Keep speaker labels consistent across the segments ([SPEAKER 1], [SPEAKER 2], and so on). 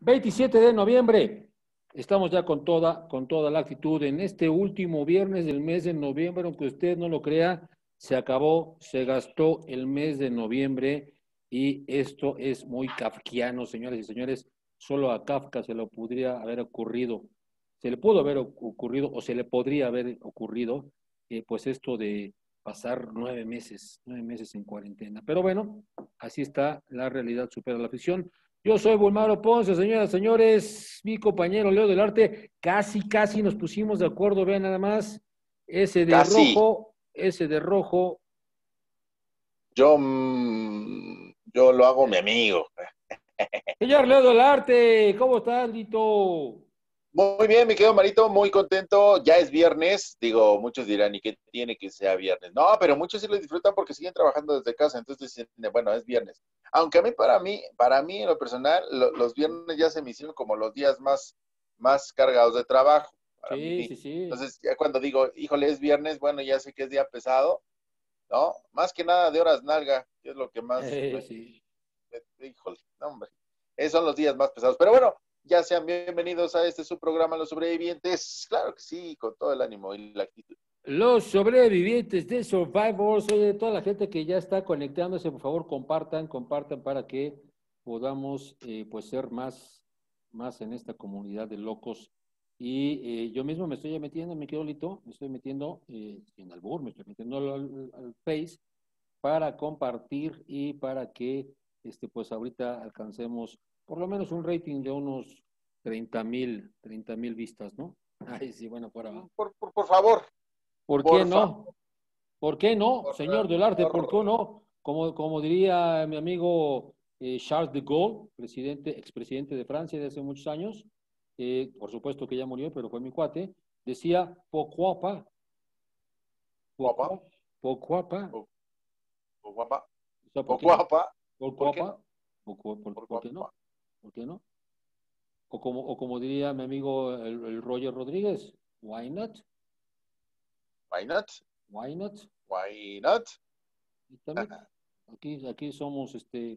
[SPEAKER 1] 27 de noviembre. Estamos ya con toda la actitud en este último viernes del mes de noviembre, aunque usted no lo crea, se acabó, se gastó el mes de noviembre y esto es muy kafkiano, señores y señores. Solo a Kafka se le podría haber ocurrido, se le pudo haber ocurrido o se le podría haber ocurrido, pues esto de pasar 9 meses en cuarentena. Pero bueno, así está, la realidad supera la ficción. Yo soy Bulmaro Ponce, señoras, señores, mi compañero Leo del Arte, casi nos pusimos de acuerdo, vean nada más,
[SPEAKER 2] Casi.
[SPEAKER 1] ese de rojo.
[SPEAKER 2] Yo lo hago mi amigo.
[SPEAKER 1] Señor Leo del Arte, ¿cómo estás, Lito?
[SPEAKER 2] Muy bien, mi querido Marito, muy contento. Ya es viernes. Digo, muchos dirán, ¿y qué tiene que sea viernes? No, pero muchos sí lo disfrutan porque siguen trabajando desde casa. Entonces dicen, bueno, es viernes. Aunque para mí, en lo personal, los viernes ya se me hicieron como los días más cargados de trabajo para
[SPEAKER 1] Sí,
[SPEAKER 2] mí.
[SPEAKER 1] sí, sí.
[SPEAKER 2] Entonces, ya cuando digo, híjole, es viernes, bueno, ya sé que es día pesado, ¿no? Más que nada de horas nalga, que es lo que más
[SPEAKER 1] Sí.
[SPEAKER 2] híjole, no, hombre. Esos son los días más pesados. Pero bueno, ya sean bienvenidos a este su programa, Los Sobrevivientes. Claro que sí, con todo el ánimo y la actitud.
[SPEAKER 1] Los sobrevivientes de Survivors, oye, toda la gente que ya está conectándose, por favor, compartan para que podamos pues ser más en esta comunidad de locos. Y yo mismo me estoy metiendo, me quedo Lito, me estoy metiendo sin albur, me estoy metiendo al Face para compartir y para que pues ahorita alcancemos por lo menos un rating de unos 30,000 vistas, ¿no? Ay, sí, bueno, por abajo.
[SPEAKER 2] Por favor,
[SPEAKER 1] ¿Por qué
[SPEAKER 2] por favor,
[SPEAKER 1] no? ¿Por qué no, señor Delarte? ¿Por qué no? Como diría mi amigo Charles de Gaulle, expresidente de Francia de hace muchos años, por supuesto que ya murió, pero fue mi cuate, decía, pourquoi pas,
[SPEAKER 2] guapa,
[SPEAKER 1] pourquoi pas,
[SPEAKER 2] o guapa,
[SPEAKER 1] o sea, ¿por
[SPEAKER 2] o
[SPEAKER 1] qué no?
[SPEAKER 2] guapa, ¿por
[SPEAKER 1] Pourquoi
[SPEAKER 2] qué
[SPEAKER 1] pas,
[SPEAKER 2] no?
[SPEAKER 1] ¿por qué no?
[SPEAKER 2] Guapa.
[SPEAKER 1] ¿Por qué no? O como diría mi amigo el Roger Rodríguez, why not?
[SPEAKER 2] Why not?
[SPEAKER 1] Why not?
[SPEAKER 2] Why not?
[SPEAKER 1] Y también, aquí somos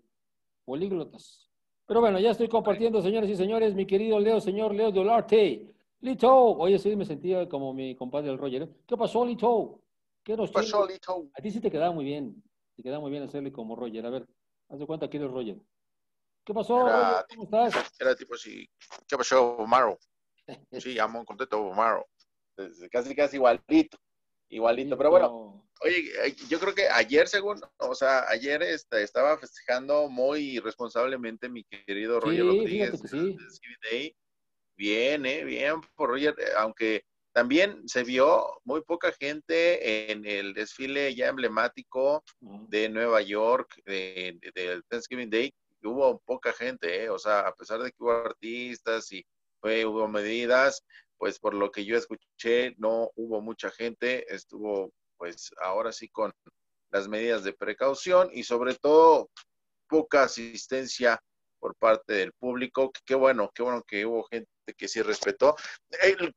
[SPEAKER 1] políglotas. Pero bueno, ya estoy compartiendo, señores y señores, mi querido Leo, señor Leo Dolarte. Lito, oye, sí me sentía como mi compadre el Roger. ¿Qué pasó, Lito? ¿Qué nos tiene?
[SPEAKER 2] Pasó, Lito.
[SPEAKER 1] A ti sí te quedaba muy bien. Te quedaba muy bien hacerle como Roger. A ver, haz de cuenta que eres Roger. ¿Qué pasó, Roger?
[SPEAKER 2] Era,
[SPEAKER 1] ¿Cómo estás?
[SPEAKER 2] era tipo así, ¿qué pasó, Omaro? Sí, amo, contento, Omaro. Casi igualito. Igualito, pero bueno,
[SPEAKER 1] Igualito.
[SPEAKER 2] oye, yo creo que ayer, ayer estaba festejando muy irresponsablemente mi querido Roger
[SPEAKER 1] Sí, fíjate
[SPEAKER 2] Rodríguez
[SPEAKER 1] que sí.
[SPEAKER 2] el CB Day. Bien, bien por Roger, aunque también se vio muy poca gente en el desfile ya emblemático
[SPEAKER 1] Ajá.
[SPEAKER 2] de Nueva York, del Thanksgiving Day. Hubo poca gente, o sea, a pesar de que hubo artistas y hubo medidas, pues por lo que yo escuché, no hubo mucha gente, estuvo pues ahora sí con las medidas de precaución y sobre todo poca asistencia por parte del público. Qué bueno que hubo gente que sí respetó. El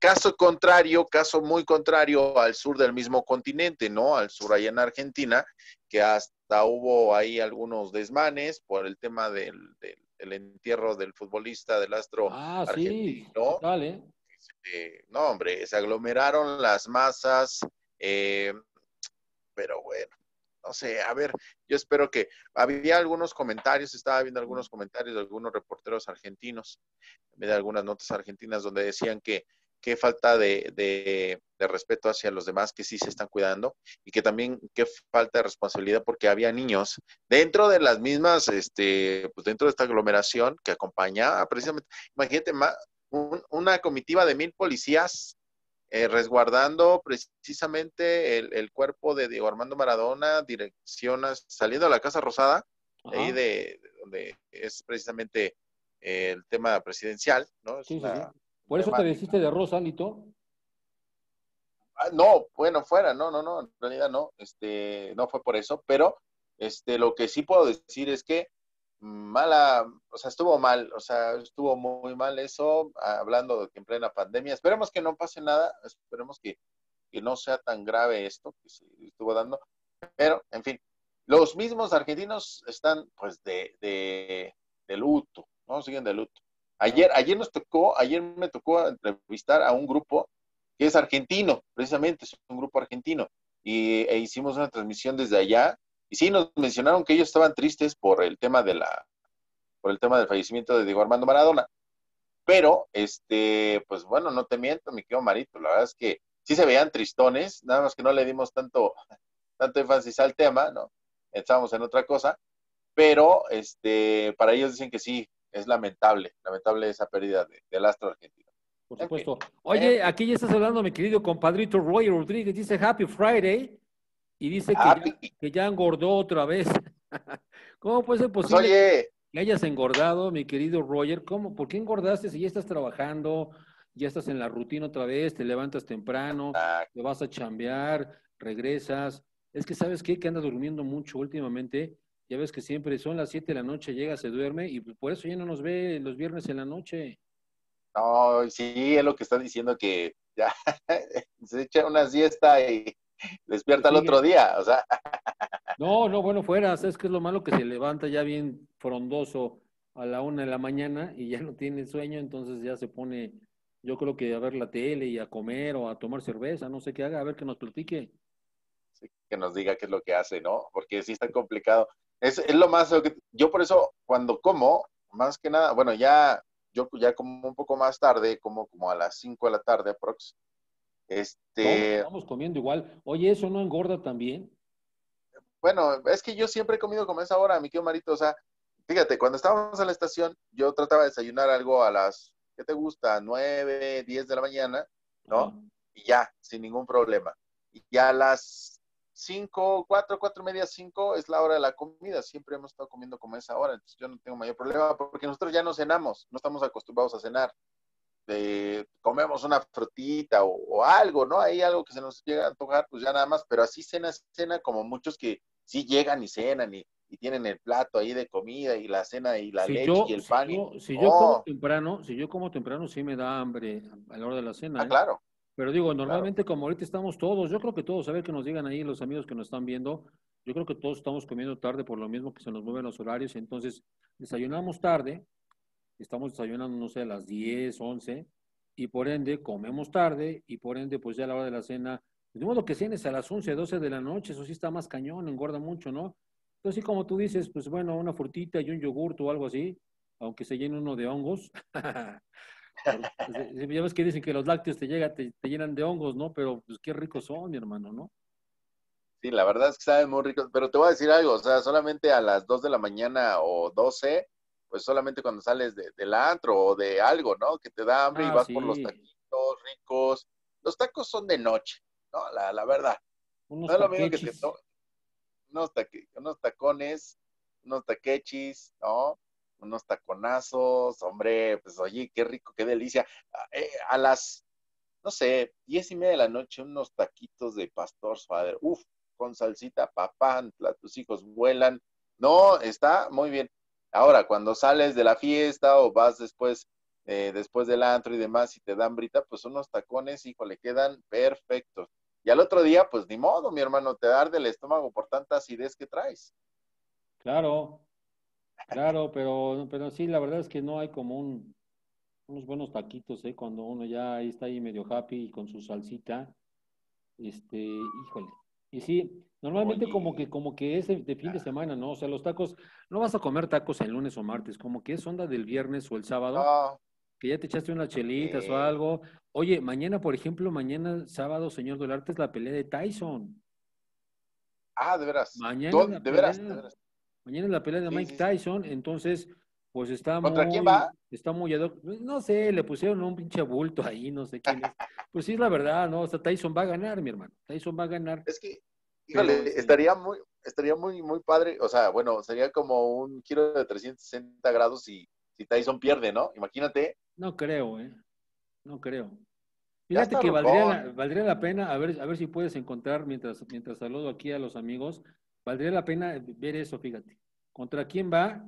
[SPEAKER 2] caso muy contrario al sur del mismo continente, ¿no? Al sur allá en Argentina, que hasta hubo ahí algunos desmanes por el tema del entierro del futbolista del astro
[SPEAKER 1] Ah, sí. ¿Qué
[SPEAKER 2] argentino.
[SPEAKER 1] tal, eh?
[SPEAKER 2] No, hombre, se aglomeraron las masas, eh, pero bueno, no sé, a ver, yo espero que había algunos comentarios, estaba viendo algunos comentarios de algunos reporteros argentinos, de algunas notas argentinas donde decían que falta de respeto hacia los demás, que sí se están cuidando, y que también qué falta de responsabilidad porque había niños dentro de las mismas, pues dentro de esta aglomeración que acompañaba precisamente, imagínate, una comitiva de 1,000 policías resguardando precisamente el cuerpo de Diego Armando Maradona, saliendo a la Casa Rosada, ahí
[SPEAKER 1] Ajá.
[SPEAKER 2] de donde es precisamente el tema presidencial, ¿no? Es
[SPEAKER 1] Sí, sí,
[SPEAKER 2] una
[SPEAKER 1] sí. Por eso te
[SPEAKER 2] emblemática.
[SPEAKER 1] vestiste de rosa, Lito.
[SPEAKER 2] No, bueno, fuera, no, en realidad no, no fue por eso, pero lo que sí puedo decir es que o sea, estuvo mal, o sea, estuvo muy mal eso, hablando de que en plena pandemia, esperemos que no pase nada, esperemos que no sea tan grave esto que se estuvo dando, pero, en fin, los mismos argentinos están, pues, de luto, ¿no? Siguen de luto. Ayer me tocó entrevistar a un grupo que es argentino, precisamente, es un grupo argentino, e hicimos una transmisión desde allá, y sí nos mencionaron que ellos estaban tristes por el tema por el tema del fallecimiento de Diego Armando Maradona, pero, pues bueno, no te miento, mi querido Marito, la verdad es que sí se veían tristones, nada más que no le dimos tanto énfasis al tema, ¿no? Estábamos en otra cosa, pero para ellos dicen que sí, es lamentable esa pérdida del astro argentino.
[SPEAKER 1] Por
[SPEAKER 2] En fin,
[SPEAKER 1] supuesto.
[SPEAKER 2] en
[SPEAKER 1] Oye,
[SPEAKER 2] fin.
[SPEAKER 1] aquí ya estás hablando, mi querido compadrito Roy Rodríguez, dice Happy Friday y dice
[SPEAKER 2] Ah,
[SPEAKER 1] que ya engordó otra vez. ¿Cómo puede ser
[SPEAKER 2] pues
[SPEAKER 1] posible
[SPEAKER 2] oye,
[SPEAKER 1] que hayas engordado, mi querido Roger? ¿Cómo? ¿Por qué engordaste si ya estás trabajando, ya estás en la rutina otra vez, te levantas temprano,
[SPEAKER 2] ah,
[SPEAKER 1] te vas a chambear, regresas? Es que, ¿sabes qué? Que andas durmiendo mucho últimamente. Ya ves que siempre son las 7 de la noche, llega, se duerme y por eso ya no nos ve los viernes en la noche.
[SPEAKER 2] no, sí, es lo que está diciendo que ya se echa una siesta y
[SPEAKER 1] Pues
[SPEAKER 2] despierta el otro
[SPEAKER 1] sigue.
[SPEAKER 2] día, o sea,
[SPEAKER 1] No, no, bueno, fuera, ¿sabes qué es lo malo? Que se levanta ya bien frondoso a la 1 de la mañana y ya no tiene sueño, entonces ya se pone, yo creo que a ver la tele y a comer o a tomar cerveza, no sé qué haga, a ver que nos platique.
[SPEAKER 2] sí, que nos diga qué es lo que hace, ¿no? Porque sí está complicado. Es lo más, yo por eso cuando como, más que nada, bueno, yo ya como un poco más tarde, como a las 5 de la tarde aprox.
[SPEAKER 1] Todos
[SPEAKER 2] Este,
[SPEAKER 1] estamos comiendo igual. Oye, ¿eso no engorda también?
[SPEAKER 2] bueno, es que yo siempre he comido como esa hora, mi querido Marito, o sea, fíjate, cuando estábamos en la estación, yo trataba de desayunar algo a las, ¿qué te gusta? 9, 10 de la mañana,
[SPEAKER 1] Ajá.
[SPEAKER 2] ¿no? Y ya, sin ningún problema. Y ya a las 5, 4, 4:30, 5 es la hora de la comida. Siempre hemos estado comiendo como esa hora, entonces yo no tengo mayor problema porque nosotros ya no cenamos, no estamos acostumbrados a cenar. Comemos una frutita o algo, ¿no? Ahí algo que se nos llega a antojar, pues ya nada más, pero así cena como muchos que sí llegan y cenan y tienen el plato ahí de comida y la cena y la
[SPEAKER 1] Si
[SPEAKER 2] leche
[SPEAKER 1] yo,
[SPEAKER 2] y el
[SPEAKER 1] si
[SPEAKER 2] pan y
[SPEAKER 1] yo, si yo como
[SPEAKER 2] no,
[SPEAKER 1] temprano, si yo como temprano, sí me da hambre a la hora de la cena, ¿eh?
[SPEAKER 2] claro,
[SPEAKER 1] Pero digo,
[SPEAKER 2] claro.
[SPEAKER 1] normalmente como ahorita estamos todos, yo creo que todos, a ver que nos digan ahí los amigos que nos están viendo, yo creo que todos estamos comiendo tarde por lo mismo que se nos mueven los horarios, entonces desayunamos tarde, estamos desayunando, no sé, a las 10 11 y por ende comemos tarde, y por ende, pues ya a la hora de la cena, de modo que cenes a las 11 12 de la noche, eso sí está más cañón, engorda mucho, ¿no? Entonces, sí, como tú dices, pues bueno, una frutita y un yogurto o algo así, aunque se llene uno de hongos. Ya ves que dicen que los lácteos te llenan de hongos, ¿no? Pero pues qué ricos son, mi hermano, ¿no?
[SPEAKER 2] Sí, la verdad es que saben muy ricos, pero te voy a decir algo, o sea, solamente a las 2 de la mañana o 12, pues solamente cuando sales del antro o de algo, ¿no? Que te da hambre y
[SPEAKER 1] Ah,
[SPEAKER 2] vas por los
[SPEAKER 1] sí,
[SPEAKER 2] taquitos ricos. Los tacos son de noche, ¿no? La verdad.
[SPEAKER 1] unos
[SPEAKER 2] No es lo mismo que te
[SPEAKER 1] taquechis.
[SPEAKER 2] unos tacones, unos taquechis, ¿no? Unos taconazos, hombre, pues oye, qué rico, qué delicia. A las, no sé, 10:30 de la noche, unos taquitos de pastor suadero, uf, con salsita, papá, tus hijos vuelan. No, está muy bien. Ahora, cuando sales de la fiesta o vas después del antro y demás, y te dan brita, pues unos tacones, hijo, le quedan perfectos. Y al otro día, pues ni modo, mi hermano, te arde el estómago por tanta acidez que traes.
[SPEAKER 1] Claro, claro, pero sí, la verdad es que no hay como unos buenos taquitos, ¿eh? Cuando uno ya ahí está ahí medio happy y con su salsita, híjole. Y sí, normalmente
[SPEAKER 2] Oye,
[SPEAKER 1] como que es de fin de semana, ¿no? O sea, los tacos, no vas a comer tacos el lunes o martes, como que es onda del viernes o el sábado,
[SPEAKER 2] no,
[SPEAKER 1] que ya te echaste unas chelitas o
[SPEAKER 2] eh,
[SPEAKER 1] algo. Oye, mañana, por ejemplo, mañana sábado, señor Dolarte, es la pelea de Tyson.
[SPEAKER 2] de veras,
[SPEAKER 1] Mañana es la
[SPEAKER 2] de veras, de
[SPEAKER 1] pelea.
[SPEAKER 2] veras.
[SPEAKER 1] Mañana es la pelea de
[SPEAKER 2] Sí,
[SPEAKER 1] Mike
[SPEAKER 2] sí, sí.
[SPEAKER 1] Tyson, entonces, pues
[SPEAKER 2] ¿Contra quién va?
[SPEAKER 1] está muy no sé, le pusieron un pinche bulto ahí, no sé quién es. Pues sí, es la verdad, ¿no? O sea, Tyson va a ganar, mi hermano. Tyson va a ganar,
[SPEAKER 2] Es que,
[SPEAKER 1] pero
[SPEAKER 2] híjole, estaría muy padre. O sea, bueno, sería como un giro de 360 grados si Tyson pierde, ¿no? Imagínate,
[SPEAKER 1] no creo, ¿eh? No creo.
[SPEAKER 2] ya
[SPEAKER 1] Fíjate
[SPEAKER 2] está
[SPEAKER 1] que
[SPEAKER 2] rucón.
[SPEAKER 1] valdría la pena, a ver si puedes encontrar, mientras saludo aquí a los amigos, valdría la pena ver eso, fíjate. ¿Contra quién va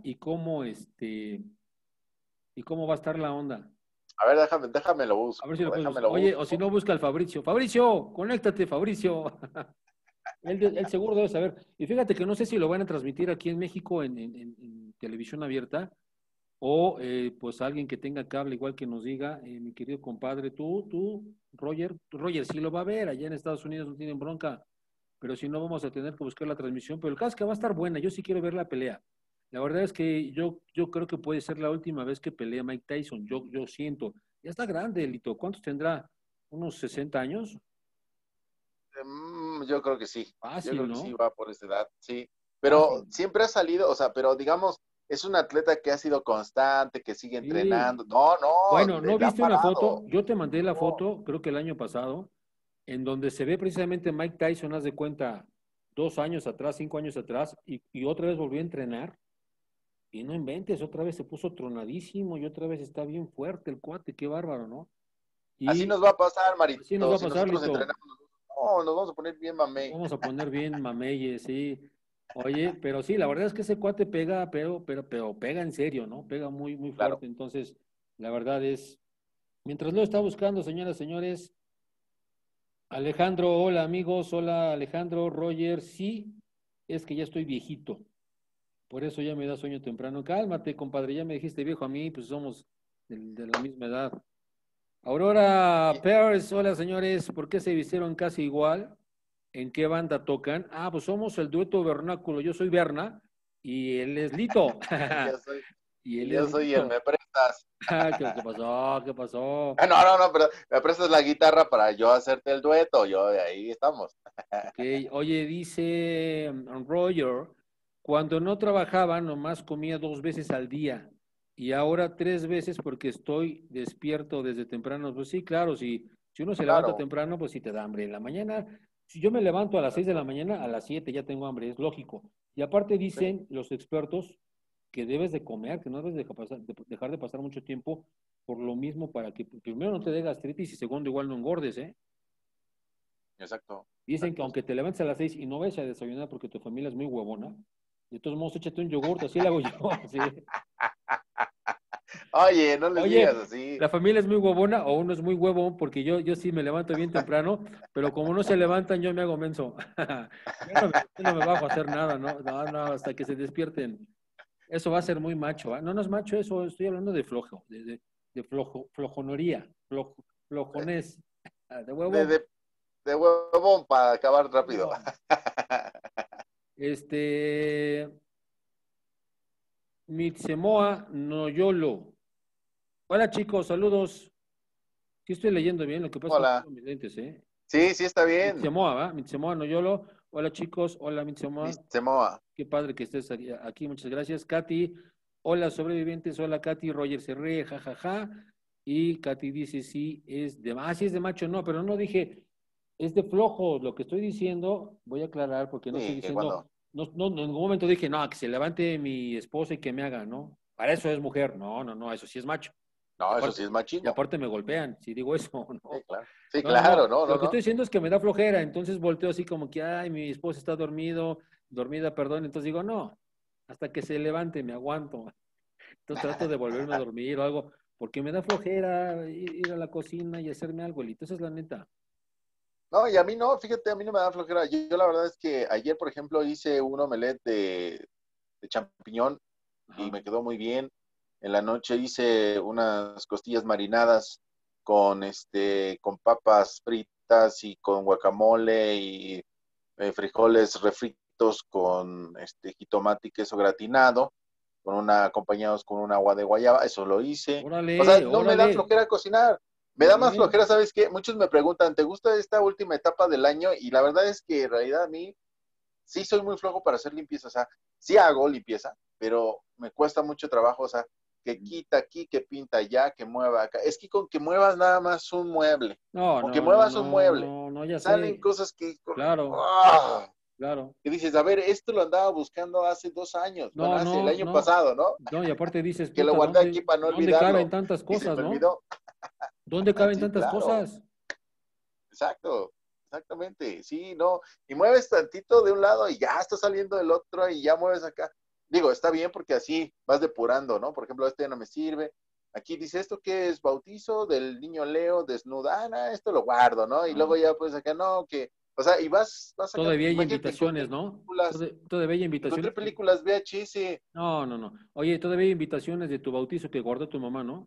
[SPEAKER 1] y cómo va a estar la onda?
[SPEAKER 2] A ver, déjame lo
[SPEAKER 1] A ver si lo
[SPEAKER 2] busco,
[SPEAKER 1] puedes
[SPEAKER 2] déjame
[SPEAKER 1] buscar.
[SPEAKER 2] lo
[SPEAKER 1] Oye, o si
[SPEAKER 2] busco.
[SPEAKER 1] no, busca al Fabricio. Fabricio, conéctate, Fabricio. Él seguro debe saber. Y fíjate que no sé si lo van a transmitir aquí en México en televisión abierta, o pues alguien que tenga cable igual que nos diga, mi querido compadre, Roger sí lo va a ver, allá en Estados Unidos no tienen bronca, pero si no vamos a tener que buscar la transmisión, pero el caso es que va a estar buena, yo sí quiero ver la pelea. La verdad es que yo creo que puede ser la última vez que pelea Mike Tyson, yo siento. Ya está grande, Lito, ¿cuántos tendrá? ¿Unos 60 años?
[SPEAKER 2] Yo creo que sí. Yo
[SPEAKER 1] Fácil,
[SPEAKER 2] creo que sí
[SPEAKER 1] ¿no?
[SPEAKER 2] va por esa edad, sí. Pero
[SPEAKER 1] Fácil.
[SPEAKER 2] siempre ha salido, o sea, pero digamos, es un atleta que ha sido constante, que sigue
[SPEAKER 1] Sí.
[SPEAKER 2] entrenando. No, no,
[SPEAKER 1] Bueno, ¿no
[SPEAKER 2] le ha
[SPEAKER 1] viste una foto?
[SPEAKER 2] parado.
[SPEAKER 1] Yo te mandé la
[SPEAKER 2] No,
[SPEAKER 1] foto, creo que el año pasado, en donde se ve precisamente Mike Tyson, haz de cuenta, 2 años atrás, 5 años atrás, y otra vez volvió a entrenar. Y no inventes, otra vez se puso tronadísimo y otra vez está bien fuerte el cuate, qué bárbaro, ¿no?
[SPEAKER 2] así
[SPEAKER 1] Y
[SPEAKER 2] nos va a pasar,
[SPEAKER 1] así nos va
[SPEAKER 2] Marito.
[SPEAKER 1] a
[SPEAKER 2] Si
[SPEAKER 1] pasar,
[SPEAKER 2] nosotros
[SPEAKER 1] Lito.
[SPEAKER 2] entrenamos, no, nos vamos a poner bien
[SPEAKER 1] Nos
[SPEAKER 2] mamey.
[SPEAKER 1] vamos a poner bien mameyes, sí. Oye, pero sí, la verdad es que ese cuate pega, pero pega en serio, ¿no? Pega muy, muy
[SPEAKER 2] Claro.
[SPEAKER 1] fuerte. Entonces, la verdad es, mientras lo está buscando, señoras, señores, Alejandro, hola amigos, hola Alejandro, Roger, sí, es que ya estoy viejito. Por eso ya me da sueño temprano. Cálmate, compadre, ya me dijiste viejo a mí, pues somos de la misma edad. Aurora
[SPEAKER 2] Y-
[SPEAKER 1] Pears, hola señores, ¿por qué se vistieron casi igual? ¿En qué banda tocan? Ah, pues somos el dueto vernáculo. Yo soy Berna y él es Lito.
[SPEAKER 2] y yo soy,
[SPEAKER 1] Y él
[SPEAKER 2] y
[SPEAKER 1] es
[SPEAKER 2] yo soy el
[SPEAKER 1] Lito.
[SPEAKER 2] me prestas.
[SPEAKER 1] ¿Qué pasó? ¿Qué pasó?
[SPEAKER 2] No, no, no, pero me prestas la guitarra para yo hacerte el dueto. Yo, ahí estamos.
[SPEAKER 1] Ok. Oye, dice Roger, cuando no trabajaba, nomás comía 2 veces al día y ahora 3 veces porque estoy despierto desde temprano. Pues sí, claro, si uno se levanta
[SPEAKER 2] Claro.
[SPEAKER 1] temprano, pues sí te da hambre. En la mañana, si yo me levanto a las 6 de la mañana, a las 7 ya tengo hambre, es lógico. Y aparte
[SPEAKER 2] Sí.
[SPEAKER 1] dicen los expertos que debes de comer, que no debes dejar de pasar mucho tiempo por lo mismo para que primero no te dé gastritis y segundo igual no engordes, ¿eh?
[SPEAKER 2] Exacto,
[SPEAKER 1] Dicen que
[SPEAKER 2] exacto.
[SPEAKER 1] aunque te levantes a las 6 y no vayas a desayunar porque tu familia es muy huevona, de todos modos échate un yogurt, así lo hago yo, sí.
[SPEAKER 2] Oye, no les digas
[SPEAKER 1] Oye,
[SPEAKER 2] así.
[SPEAKER 1] la familia es muy huevona o uno es muy huevón porque yo sí me levanto bien temprano, pero como no se levantan yo me hago menso. Yo no me bajo a hacer nada, ¿no? No, no, hasta que se despierten. Eso va a ser muy macho, ¿ah? No, no es macho eso, estoy hablando de flojo, de flojonería, flojonés, de
[SPEAKER 2] De,
[SPEAKER 1] huevón.
[SPEAKER 2] de, de huevón para acabar rápido.
[SPEAKER 1] Huevón. Este, Mitsemoa Noyolo. Hola chicos, saludos. Sí estoy leyendo bien, lo que pasa es que no
[SPEAKER 2] Hola.
[SPEAKER 1] tengo mis lentes, ¿eh? Es
[SPEAKER 2] Sí, sí está bien.
[SPEAKER 1] Mitsemoa, ¿va? Mitsemoa Noyolo. Hola chicos, hola
[SPEAKER 2] Mi
[SPEAKER 1] Mitsemoa.
[SPEAKER 2] Semoa.
[SPEAKER 1] Qué padre que estés aquí, muchas gracias. Katy, hola sobrevivientes, hola Katy. Roger se ríe, jajaja. Y Katy dice, sí es de macho, no, pero no dije, es de flojo. Lo que estoy diciendo, voy a aclarar porque no estoy
[SPEAKER 2] Sí,
[SPEAKER 1] diciendo,
[SPEAKER 2] cuando.
[SPEAKER 1] no, no, en ningún momento dije, no, que se levante mi esposa y que me haga, ¿no? Para eso es mujer. No, no, no, eso sí es macho. Y
[SPEAKER 2] No, eso sí
[SPEAKER 1] aparte,
[SPEAKER 2] es
[SPEAKER 1] y
[SPEAKER 2] machismo.
[SPEAKER 1] aparte me golpean, si digo eso,
[SPEAKER 2] Sí,
[SPEAKER 1] no.
[SPEAKER 2] claro. Sí,
[SPEAKER 1] No, no,
[SPEAKER 2] claro,
[SPEAKER 1] no.
[SPEAKER 2] no,
[SPEAKER 1] Lo
[SPEAKER 2] no,
[SPEAKER 1] que estoy
[SPEAKER 2] no.
[SPEAKER 1] diciendo es que me da flojera, entonces volteo así como que, ay, mi esposa está dormida, perdón. Entonces digo, no, hasta que se levante me aguanto. Entonces trato de volverme a dormir o algo, porque me da flojera ir a la cocina y hacerme algo, Lito. Esa es la neta.
[SPEAKER 2] No, y a mí no, fíjate, a mí no me da flojera. Yo la verdad es que ayer, por ejemplo, hice un omelette de champiñón y
[SPEAKER 1] Ajá.
[SPEAKER 2] me quedó muy bien. En la noche hice unas costillas marinadas con con papas fritas y con guacamole y frijoles refritos con jitomate y queso gratinado, acompañados con un agua de guayaba, eso lo hice. O sea,
[SPEAKER 1] Órale,
[SPEAKER 2] no me da
[SPEAKER 1] órale.
[SPEAKER 2] flojera cocinar. Me
[SPEAKER 1] Muy
[SPEAKER 2] da más
[SPEAKER 1] bien.
[SPEAKER 2] flojera, ¿sabes qué? Muchos me preguntan, ¿te gusta esta última etapa del año? Y la verdad es que en realidad a mí sí soy muy flojo para hacer limpieza, o sea, sí hago limpieza, pero me cuesta mucho trabajo, o sea, que quita aquí, que pinta allá, que mueva acá. Es que con que muevas nada más un mueble,
[SPEAKER 1] No,
[SPEAKER 2] con que
[SPEAKER 1] no, no,
[SPEAKER 2] muevas un
[SPEAKER 1] no,
[SPEAKER 2] mueble,
[SPEAKER 1] no, no, ya
[SPEAKER 2] salen
[SPEAKER 1] sé.
[SPEAKER 2] cosas que,
[SPEAKER 1] Claro,
[SPEAKER 2] ¡ah!
[SPEAKER 1] claro.
[SPEAKER 2] Que dices, a ver, esto lo andaba buscando hace 2 años, bueno,
[SPEAKER 1] No,
[SPEAKER 2] hace el
[SPEAKER 1] no,
[SPEAKER 2] año
[SPEAKER 1] no.
[SPEAKER 2] pasado, ¿no?
[SPEAKER 1] No, y aparte dices,
[SPEAKER 2] Que lo
[SPEAKER 1] puta,
[SPEAKER 2] guardé aquí para no
[SPEAKER 1] ¿dónde caben
[SPEAKER 2] olvidarlo
[SPEAKER 1] tantas
[SPEAKER 2] y se
[SPEAKER 1] cosas,
[SPEAKER 2] me
[SPEAKER 1] no?
[SPEAKER 2] olvidó.
[SPEAKER 1] ¿Dónde caben
[SPEAKER 2] Sí,
[SPEAKER 1] tantas
[SPEAKER 2] claro,
[SPEAKER 1] cosas?
[SPEAKER 2] exacto, exactamente, sí, no, y mueves tantito de un lado y ya está saliendo del otro y ya mueves acá. Digo, está bien porque así vas depurando, ¿no? Por ejemplo, este no me sirve. Aquí dice, ¿esto qué es? Bautizo del niño Leo desnuda. Ah, no, esto lo guardo, ¿no? Y
[SPEAKER 1] Ah,
[SPEAKER 2] luego ya pues acá, no, que O sea, y vas sacando,
[SPEAKER 1] Todavía hay
[SPEAKER 2] imagínate,
[SPEAKER 1] invitaciones, ¿no?
[SPEAKER 2] películas,
[SPEAKER 1] Todavía hay
[SPEAKER 2] encontré
[SPEAKER 1] invitaciones.
[SPEAKER 2] películas VHS
[SPEAKER 1] No, no, no. Oye, todavía hay invitaciones de tu bautizo que guardó tu mamá, ¿no?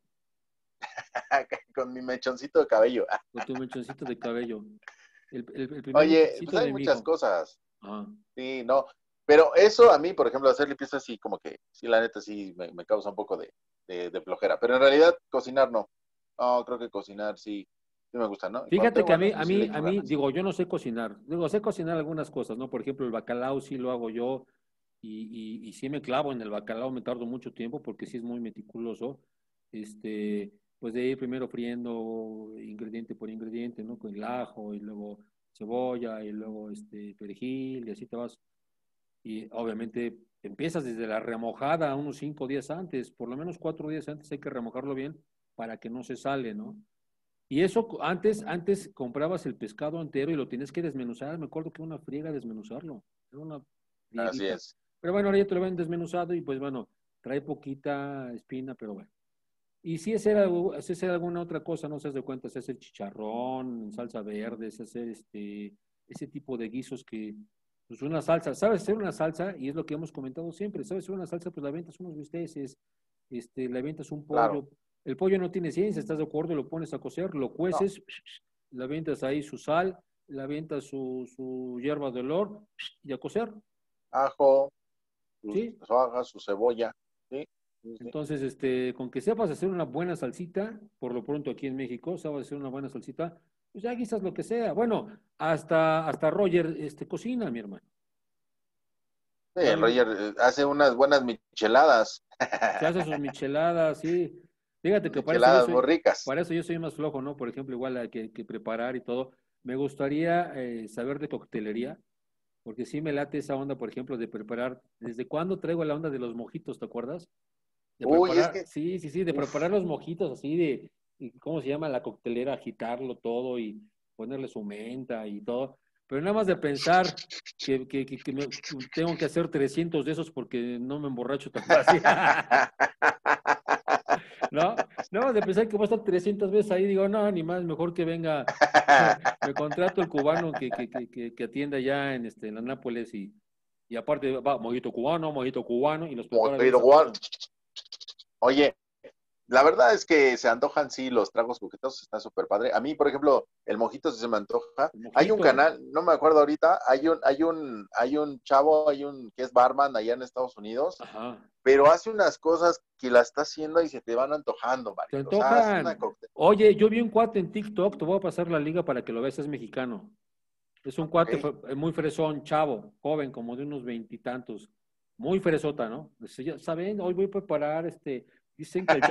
[SPEAKER 2] con mi mechoncito de cabello.
[SPEAKER 1] Con tu mechoncito de cabello. El primer
[SPEAKER 2] Oye, pues
[SPEAKER 1] mechoncito
[SPEAKER 2] hay
[SPEAKER 1] de mi
[SPEAKER 2] muchas
[SPEAKER 1] hijo.
[SPEAKER 2] cosas.
[SPEAKER 1] Ah.
[SPEAKER 2] Sí, no. Pero eso a mí, por ejemplo, hacer limpieza así como que, sí, la neta sí me causa un poco de flojera. Pero en realidad cocinar no. No, creo que cocinar sí, sí me gusta, ¿no? Y cuando
[SPEAKER 1] Fíjate
[SPEAKER 2] tengo
[SPEAKER 1] que
[SPEAKER 2] ganas, pues sí le
[SPEAKER 1] a
[SPEAKER 2] echo
[SPEAKER 1] mí,
[SPEAKER 2] ganas.
[SPEAKER 1] digo, yo no sé cocinar. Digo, sé cocinar algunas cosas, ¿no? Por ejemplo, el bacalao sí lo hago yo y sí me clavo en el bacalao, me tardo mucho tiempo porque sí es muy meticuloso. Pues de ir primero friendo ingrediente por ingrediente, ¿no? Con el ajo y luego cebolla y luego perejil y así te vas. Y obviamente empiezas desde la remojada unos 5 días antes, por lo menos 4 días antes hay que remojarlo bien para que no se sale, ¿no? Y eso antes comprabas el pescado entero y lo tienes que desmenuzar. Me acuerdo que era una friega desmenuzarlo. Era una
[SPEAKER 2] Así
[SPEAKER 1] frieguita.
[SPEAKER 2] es.
[SPEAKER 1] Pero bueno, ahora ya te lo ven desmenuzado y pues bueno, trae poquita espina, pero bueno. Y si es hacer alguna otra cosa, no se das de cuenta, es hacer chicharrón, en salsa verde, es hacer ese tipo de guisos que, pues una salsa, ¿sabes hacer una salsa? Y es lo que hemos comentado siempre, ¿sabes hacer una salsa? Pues la avientas unos bisteces, le avientas un
[SPEAKER 2] Claro.
[SPEAKER 1] pollo. El pollo no tiene ciencia, ¿estás de acuerdo? Lo pones a cocer, lo
[SPEAKER 2] No.
[SPEAKER 1] cueces, le avientas ahí su sal, le avientas su hierba de olor y a cocer,
[SPEAKER 2] Ajo, sus
[SPEAKER 1] ¿sí?
[SPEAKER 2] hojas, su cebolla. Sí, sí, sí.
[SPEAKER 1] Entonces, con que sepas hacer una buena salsita, por lo pronto aquí en México, sabes hacer una buena salsita, pues ya guisas lo que sea. Bueno, hasta Roger, cocina, mi hermano.
[SPEAKER 2] Sí, el
[SPEAKER 1] ¿Sabe?
[SPEAKER 2] Roger hace unas buenas micheladas.
[SPEAKER 1] Se hace sus micheladas, sí. Fíjate que
[SPEAKER 2] Micheladas muy ricas.
[SPEAKER 1] para eso yo soy más flojo, ¿no? Por ejemplo, igual hay que preparar y todo. Me gustaría saber de coctelería, porque sí me late esa onda, por ejemplo, de preparar. ¿Desde cuándo traigo la onda de los mojitos, te acuerdas? De
[SPEAKER 2] Uy, es
[SPEAKER 1] preparar,
[SPEAKER 2] que,
[SPEAKER 1] sí, sí, sí, de
[SPEAKER 2] uf,
[SPEAKER 1] preparar los mojitos así ¿cómo se llama? La coctelera, agitarlo todo y ponerle su menta y todo. Pero nada más de pensar que tengo que hacer 300 de esos porque no me emborracho tan fácil. ¿No? Nada más de pensar que voy a estar 300 veces ahí, digo, no, ni más, mejor que venga, me contrato el cubano que atienda ya en la Nápoles y aparte va mojito cubano y los prepara bien
[SPEAKER 2] mojito, guau.
[SPEAKER 1] sabroso.
[SPEAKER 2] Oye, la verdad es que se antojan, sí, los tragos coquetos, está súper padre. A mí, por ejemplo, el mojito sí se me antoja.
[SPEAKER 1] El
[SPEAKER 2] Hay un
[SPEAKER 1] mojito.
[SPEAKER 2] canal, no me acuerdo ahorita, hay un chavo, que es barman allá en Estados Unidos,
[SPEAKER 1] Ajá.
[SPEAKER 2] pero hace unas cosas que la está haciendo y se te van antojando,
[SPEAKER 1] Se
[SPEAKER 2] Mario. O sea, hace una
[SPEAKER 1] antojan.
[SPEAKER 2] cóctel.
[SPEAKER 1] Oye, yo vi un cuate en TikTok, te voy a pasar la liga para que lo veas, es mexicano. Es un cuate
[SPEAKER 2] Ok.
[SPEAKER 1] muy fresón, chavo, joven, como de unos veintitantos. Muy fresota, ¿no? Dice, "Ya saben, hoy voy a preparar dicen que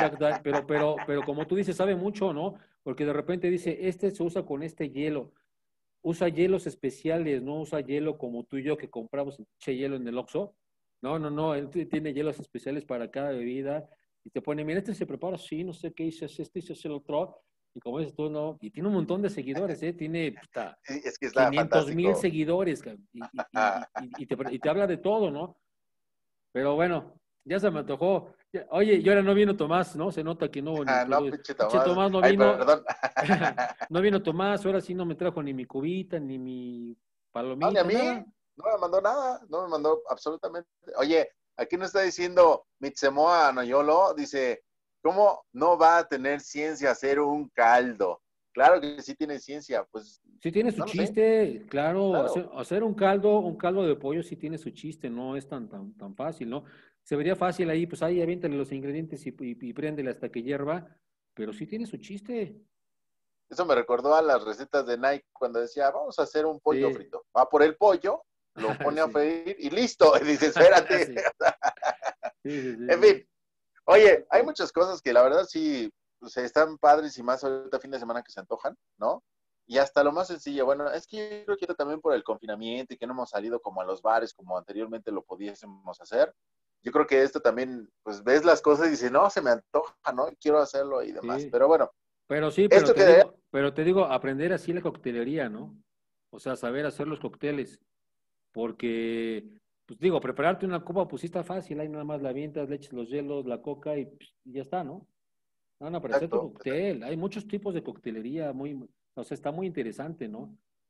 [SPEAKER 1] pero como tú dices, sabe mucho, ¿no? Porque de repente dice, este se usa con este hielo. Usa hielos especiales, no usa hielo como tú y yo que compramos el pinche hielo en el Oxxo. No, no, no, él tiene hielos especiales para cada bebida y te pone, mira, se prepara así, no sé qué, hice el otro. Y como dices tú, no, y tiene un montón de seguidores, ¿eh? Tiene puta,
[SPEAKER 2] Sí, es que está
[SPEAKER 1] 500,000
[SPEAKER 2] fantástico.
[SPEAKER 1] seguidores, cabrón, y te habla de todo, ¿no? Pero bueno, ya se me antojó. Oye, y ahora no vino Tomás, ¿no? Se nota que no, ni
[SPEAKER 2] No,
[SPEAKER 1] todo.
[SPEAKER 2] pinche
[SPEAKER 1] Pinche
[SPEAKER 2] Tomás.
[SPEAKER 1] Tomás no
[SPEAKER 2] Ay,
[SPEAKER 1] vino.
[SPEAKER 2] perdón.
[SPEAKER 1] No vino Tomás, ahora sí no me trajo ni mi cubita, ni mi
[SPEAKER 2] No, ni a
[SPEAKER 1] palomita,
[SPEAKER 2] mí.
[SPEAKER 1] nada.
[SPEAKER 2] No me mandó nada. No me mandó absolutamente. Oye, aquí nos está diciendo Mitsemoa Noyolo. Dice, ¿cómo no va a tener ciencia hacer un caldo? Claro que sí tiene ciencia. Pues,
[SPEAKER 1] Sí tiene su
[SPEAKER 2] no lo sé.
[SPEAKER 1] chiste, claro,
[SPEAKER 2] Claro.
[SPEAKER 1] hacer un caldo de pollo sí tiene su chiste, no es tan fácil, ¿no? Se vería fácil ahí, pues ahí aviéntale los ingredientes y préndele hasta que hierva, pero sí tiene su chiste.
[SPEAKER 2] Eso me recordó a las recetas de Nike cuando decía, vamos a hacer un pollo
[SPEAKER 1] Sí,
[SPEAKER 2] frito. Va por el pollo, lo pone a
[SPEAKER 1] sí,
[SPEAKER 2] freír y listo. Y dice, espérate.
[SPEAKER 1] sí, sí, sí,
[SPEAKER 2] En
[SPEAKER 1] sí,
[SPEAKER 2] fin,
[SPEAKER 1] sí.
[SPEAKER 2] oye, hay muchas cosas que la verdad sí, pues, están padres y más ahorita fin de semana que se antojan, ¿no? Y hasta lo más sencillo, bueno, es que yo creo que también por el confinamiento y que no hemos salido como a los bares como anteriormente lo pudiésemos hacer. Yo creo que esto también, pues ves las cosas y dices, no, se me antoja, ¿no? Quiero hacerlo y demás.
[SPEAKER 1] Sí.
[SPEAKER 2] Pero bueno,
[SPEAKER 1] Pero sí,
[SPEAKER 2] esto queda,
[SPEAKER 1] pero te digo, aprender así la coctelería, ¿no? O sea, saber hacer los cócteles, porque, pues digo, prepararte una copa, pues sí está fácil, ahí nada más la avientas, le echas los hielos, la coca y, pues, y ya está, ¿no? No, no, para hacer tu
[SPEAKER 2] exacto, exacto.
[SPEAKER 1] cóctel, hay muchos tipos de coctelería, o sea, está muy interesante, ¿no?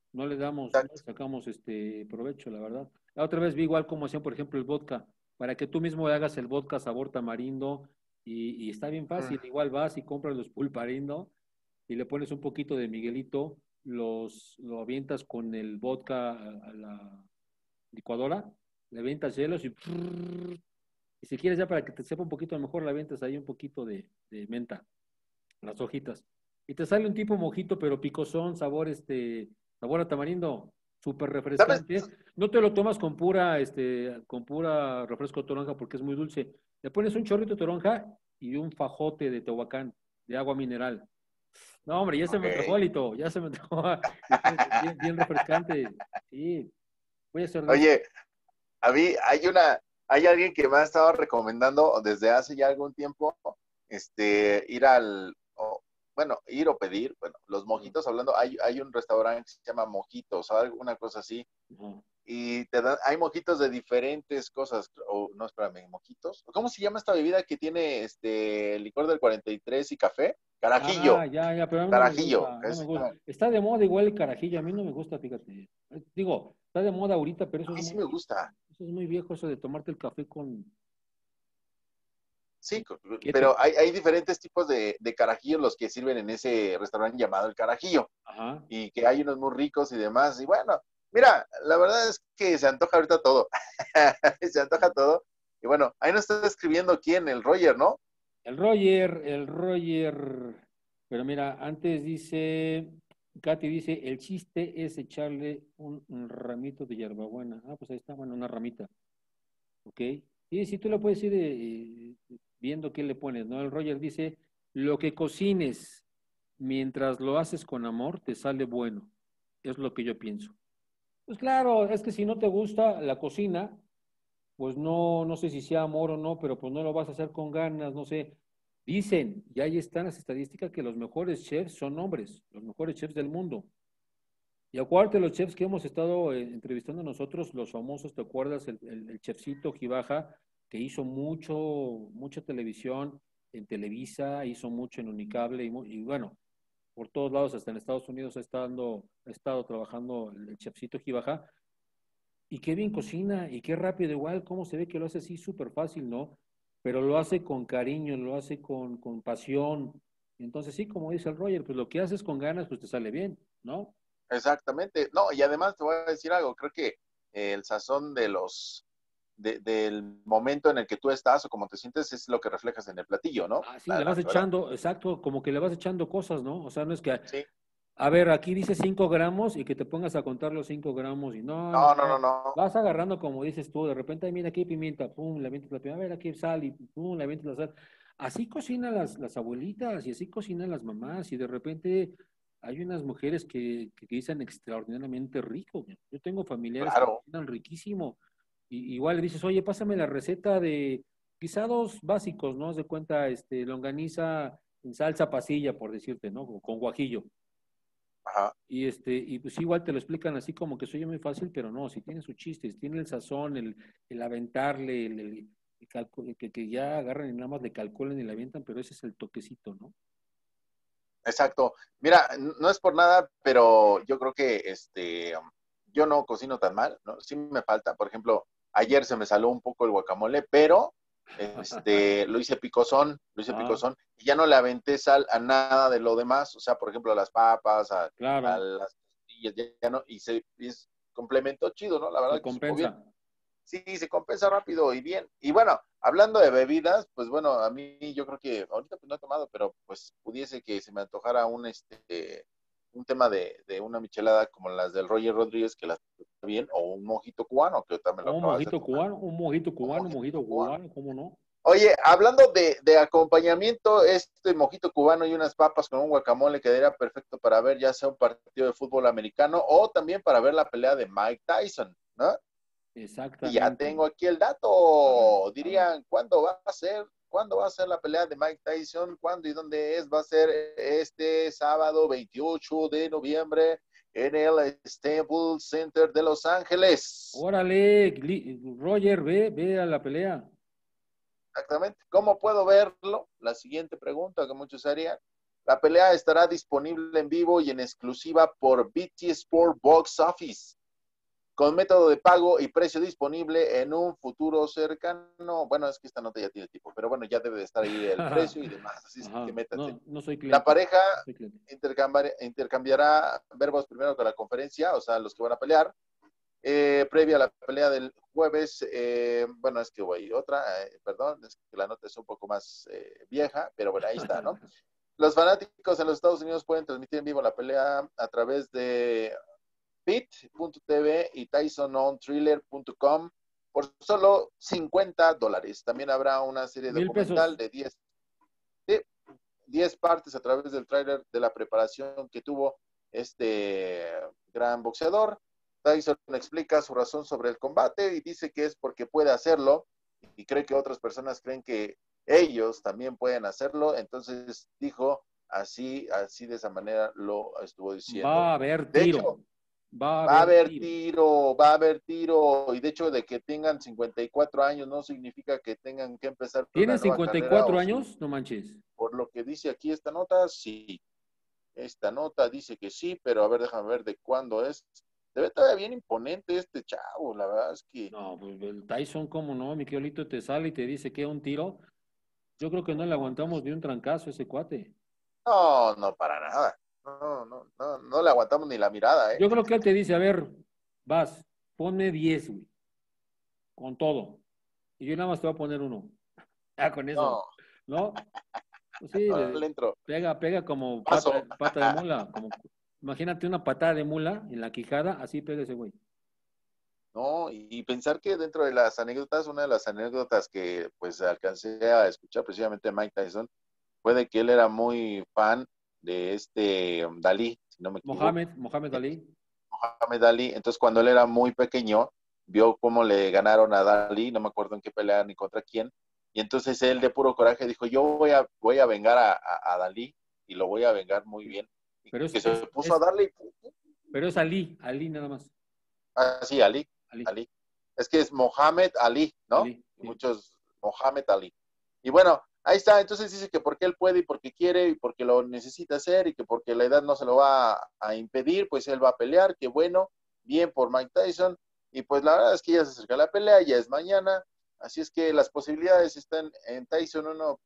[SPEAKER 1] no le damos, no le
[SPEAKER 2] Exacto.
[SPEAKER 1] sacamos provecho, la verdad. La otra vez vi igual como hacían, por ejemplo, el vodka, para que tú mismo hagas el vodka sabor tamarindo, y está bien fácil,
[SPEAKER 2] Mm,
[SPEAKER 1] igual vas y compras los pulparindo y le pones un poquito de Miguelito, lo avientas con el vodka a la licuadora, le avientas hielos y si quieres ya para que te sepa un poquito mejor, le avientas ahí un poquito de menta, las hojitas. Y te sale un tipo mojito, pero picosón, sabor a tamarindo, súper
[SPEAKER 2] ¿Sabes?
[SPEAKER 1] refrescante. No te lo tomas con pura refresco de toronja porque es muy dulce. Le pones un chorrito de toronja y un fajote de Tehuacán, de agua mineral. No, hombre, ya se me antojó,
[SPEAKER 2] Ok.
[SPEAKER 1] Alito, ya se me antojó. Bien, bien refrescante. Sí, voy a hacer de eso.
[SPEAKER 2] Oye, a mí hay alguien que me ha estado recomendando desde hace ya algún tiempo, ir bueno, ir o pedir, bueno, los
[SPEAKER 1] Ajá,
[SPEAKER 2] mojitos, hablando, hay un restaurante que se llama Mojitos o alguna cosa así,
[SPEAKER 1] ajá.
[SPEAKER 2] y hay mojitos de diferentes cosas, o no, espérame, mojitos. ¿Cómo se llama esta bebida que tiene licor del 43 y café?
[SPEAKER 1] Ah,
[SPEAKER 2] Carajillo,
[SPEAKER 1] ya, pero a mí no me
[SPEAKER 2] carajillo.
[SPEAKER 1] gusta, no me gusta. Está de moda igual el carajillo, a mí no me gusta, fíjate. Digo, está de moda ahorita, pero
[SPEAKER 2] A mí sí me gusta.
[SPEAKER 1] eso es muy viejo, eso de tomarte el café
[SPEAKER 2] Sí,
[SPEAKER 1] ¿qué te?
[SPEAKER 2] pero hay diferentes tipos de carajillos los que sirven en ese restaurante llamado El Carajillo,
[SPEAKER 1] Ajá.
[SPEAKER 2] y que hay unos muy ricos y demás. Y bueno, mira, la verdad es que se antoja ahorita todo. Se antoja todo. Y bueno, ahí nos está escribiendo quién, el Roger, ¿no?
[SPEAKER 1] El Roger, pero mira, antes Katy dice, el chiste es echarle un ramito de hierbabuena. Ah, pues ahí está, bueno, una ramita, ¿ok? Y si tú le puedes ir viendo qué le pones, ¿no? El Roger dice, lo que cocines mientras lo haces con amor, te sale bueno. Es lo que yo pienso. Pues claro, es que si no te gusta la cocina, pues no sé si sea amor o no, pero pues no lo vas a hacer con ganas, no sé. Dicen, y ahí están las estadísticas, que los mejores chefs son hombres, los mejores chefs del mundo. Y acuérdate los chefs que hemos estado entrevistando nosotros, los famosos, ¿te acuerdas? El chefcito Gibaja, que hizo mucha televisión en Televisa, hizo mucho en Unicable y bueno, por todos lados, hasta en Estados Unidos ha estado trabajando el chefcito Gibaja. Y qué bien cocina y qué rápido, igual, cómo se ve que lo hace así súper fácil, ¿no? Pero lo hace con cariño, lo hace con pasión. Entonces, sí, como dice el Roger, pues lo que haces con ganas, pues te sale bien, ¿no?
[SPEAKER 2] Exactamente. No, y además te voy a decir algo, creo que el sazón del momento en el que tú estás o cómo te sientes es lo que reflejas en el platillo, ¿no?
[SPEAKER 1] Ah, sí, le vas
[SPEAKER 2] ¿Verdad?
[SPEAKER 1] echando, exacto, como que le vas echando cosas, ¿no? O sea, no es que,
[SPEAKER 2] Sí.
[SPEAKER 1] a ver, aquí dice 5 gramos y que te pongas a contar los 5 gramos y
[SPEAKER 2] No, no, no, no.
[SPEAKER 1] vas agarrando como dices tú, de repente, ay, mira aquí hay pimienta, pum, le avientas la pimienta, a ver aquí hay sal y pum, le avientas la sal. Así cocinan las abuelitas y así cocinan las mamás y de repente hay unas mujeres que dicen extraordinariamente rico. Yo tengo familiares que
[SPEAKER 2] Claro.
[SPEAKER 1] cocinan riquísimo y igual le dices, oye, pásame la receta de guisados básicos, ¿no? Haz de cuenta, longaniza en salsa pasilla, por decirte, ¿no? Con guajillo.
[SPEAKER 2] Ajá.
[SPEAKER 1] Y pues igual te lo explican así como que soy muy fácil, pero no, si tiene sus chistes, tiene el sazón, el aventarle, que ya agarran y nada más le calculan y le avientan, pero ese es el toquecito, ¿no?
[SPEAKER 2] Exacto. Mira, no es por nada, pero yo creo que yo no cocino tan mal, ¿no? Sí me falta. Por ejemplo, ayer se me saló un poco el guacamole, pero lo hice
[SPEAKER 1] Ah,
[SPEAKER 2] picosón, y ya no le aventé sal a nada de lo demás. O sea, por ejemplo, a las papas, a
[SPEAKER 1] claro,
[SPEAKER 2] las tortillas, ya no, y se complementó chido, ¿no? La
[SPEAKER 1] se
[SPEAKER 2] verdad que supo bien.
[SPEAKER 1] compensa.
[SPEAKER 2] Sí, se compensa rápido y bien. Y bueno, hablando de bebidas, pues bueno, a mí yo creo que ahorita pues no he tomado, pero pues pudiese que se me antojara un tema de una michelada como las del Roger Rodríguez, que las bien, o un mojito cubano, que también lo acabas de tomar,
[SPEAKER 1] Un mojito
[SPEAKER 2] un
[SPEAKER 1] cubano,
[SPEAKER 2] mojito
[SPEAKER 1] mojito
[SPEAKER 2] cubano.
[SPEAKER 1] cubano, ¿cómo no?
[SPEAKER 2] Oye, hablando de acompañamiento, este mojito cubano y unas papas con un guacamole quedaría perfecto para ver ya sea un partido de fútbol americano o también para ver la pelea de Mike Tyson, ¿no? Y ya
[SPEAKER 1] Exactamente.
[SPEAKER 2] tengo aquí el
[SPEAKER 1] A ver,
[SPEAKER 2] dato.
[SPEAKER 1] a ver.
[SPEAKER 2] Dirían, ¿cuándo va a ser? ¿Cuándo va a ser la pelea de Mike Tyson? ¿Cuándo y dónde es? Va a ser este sábado 28 de noviembre en el Staples Center de Los Ángeles.
[SPEAKER 1] Órale, Roger, ve a la pelea.
[SPEAKER 2] Exactamente. ¿Cómo puedo verlo? La siguiente pregunta que muchos harían. La pelea estará disponible en vivo y en exclusiva por BT Sport Box Office, con método de pago y precio disponible en un futuro cercano. Bueno, es que esta nota ya tiene tipo, pero bueno, ya debe de estar ahí el precio y demás, así es que
[SPEAKER 1] Ajá.
[SPEAKER 2] métate.
[SPEAKER 1] No, no soy
[SPEAKER 2] La
[SPEAKER 1] cliente.
[SPEAKER 2] pareja
[SPEAKER 1] No soy cliente.
[SPEAKER 2] intercambiará verbos primero con la conferencia, o sea, los que van a pelear. Previa a la pelea del jueves, bueno, es que voy otra, perdón, es que la nota es un poco más vieja, pero bueno, ahí está, ¿no? Los fanáticos en los Estados Unidos pueden transmitir en vivo la pelea a través de bit.tv y TysonOnThriller.com por solo $50. También habrá una serie documental
[SPEAKER 1] $1,000.
[SPEAKER 2] de 10 partes a través del tráiler de la preparación que tuvo este gran boxeador. Tyson explica su razón sobre el combate y dice que es porque puede hacerlo y cree que otras personas creen que ellos también pueden hacerlo. Entonces dijo así de esa manera lo estuvo diciendo.
[SPEAKER 1] Va a haber
[SPEAKER 2] De
[SPEAKER 1] tiro.
[SPEAKER 2] hecho,
[SPEAKER 1] Va a
[SPEAKER 2] va a
[SPEAKER 1] haber
[SPEAKER 2] haber
[SPEAKER 1] tiro.
[SPEAKER 2] tiro, va a haber tiro, y de hecho de que tengan 54 años no significa que tengan que empezar una
[SPEAKER 1] ¿Tienes
[SPEAKER 2] nueva carrera
[SPEAKER 1] 54
[SPEAKER 2] o
[SPEAKER 1] años? No manches.
[SPEAKER 2] por lo que dice aquí esta nota, sí. Esta nota dice que sí, pero a ver, déjame ver de cuándo es. Se ve todavía bien imponente este chavo, la verdad es que
[SPEAKER 1] No, pues el Tyson, ¿cómo no? Mi Queolito te sale y te dice que un tiro. Yo creo que no le
[SPEAKER 2] no,
[SPEAKER 1] aguantamos ni un trancazo a ese cuate.
[SPEAKER 2] no, no, para nada. No, no, no, no le aguantamos ni la mirada, ¿eh?
[SPEAKER 1] Yo creo que él te dice, a ver, vas, ponme 10, güey, con todo. Y yo nada más te voy a poner uno. Ah, con eso,
[SPEAKER 2] No,
[SPEAKER 1] ¿no? Pues sí,
[SPEAKER 2] no le entro.
[SPEAKER 1] pega como
[SPEAKER 2] Paso.
[SPEAKER 1] pata de mula. Imagínate una patada de mula en la quijada, así pega ese güey.
[SPEAKER 2] No, y pensar que dentro de las anécdotas, una de las anécdotas que pues alcancé a escuchar precisamente de Mike Tyson fue de que él era muy fan de este Dalí, si no me equivoco.
[SPEAKER 1] Mohamed Ali.
[SPEAKER 2] Mohamed Ali. Entonces, cuando él era muy pequeño, vio cómo le ganaron a Dalí, no me acuerdo en qué pelea ni contra quién. Y entonces él de puro coraje dijo, yo voy a vengar a Dalí y lo voy a vengar muy bien. Y
[SPEAKER 1] Pero
[SPEAKER 2] que se puso a darle,
[SPEAKER 1] pero es Ali nada más.
[SPEAKER 2] sí, Ali,
[SPEAKER 1] Ali,
[SPEAKER 2] Ali. Es que es Mohamed Ali, ¿no?
[SPEAKER 1] Ali,
[SPEAKER 2] Y
[SPEAKER 1] sí.
[SPEAKER 2] muchos, Mohamed Ali. Y bueno, ahí está. Entonces dice que porque él puede y porque quiere y porque lo necesita hacer y que porque la edad no se lo va a impedir, pues él va a pelear. Que bueno, bien por Mike Tyson. Y pues la verdad es que ya se acerca la pelea, ya es mañana. Así es que las posibilidades están en Tyson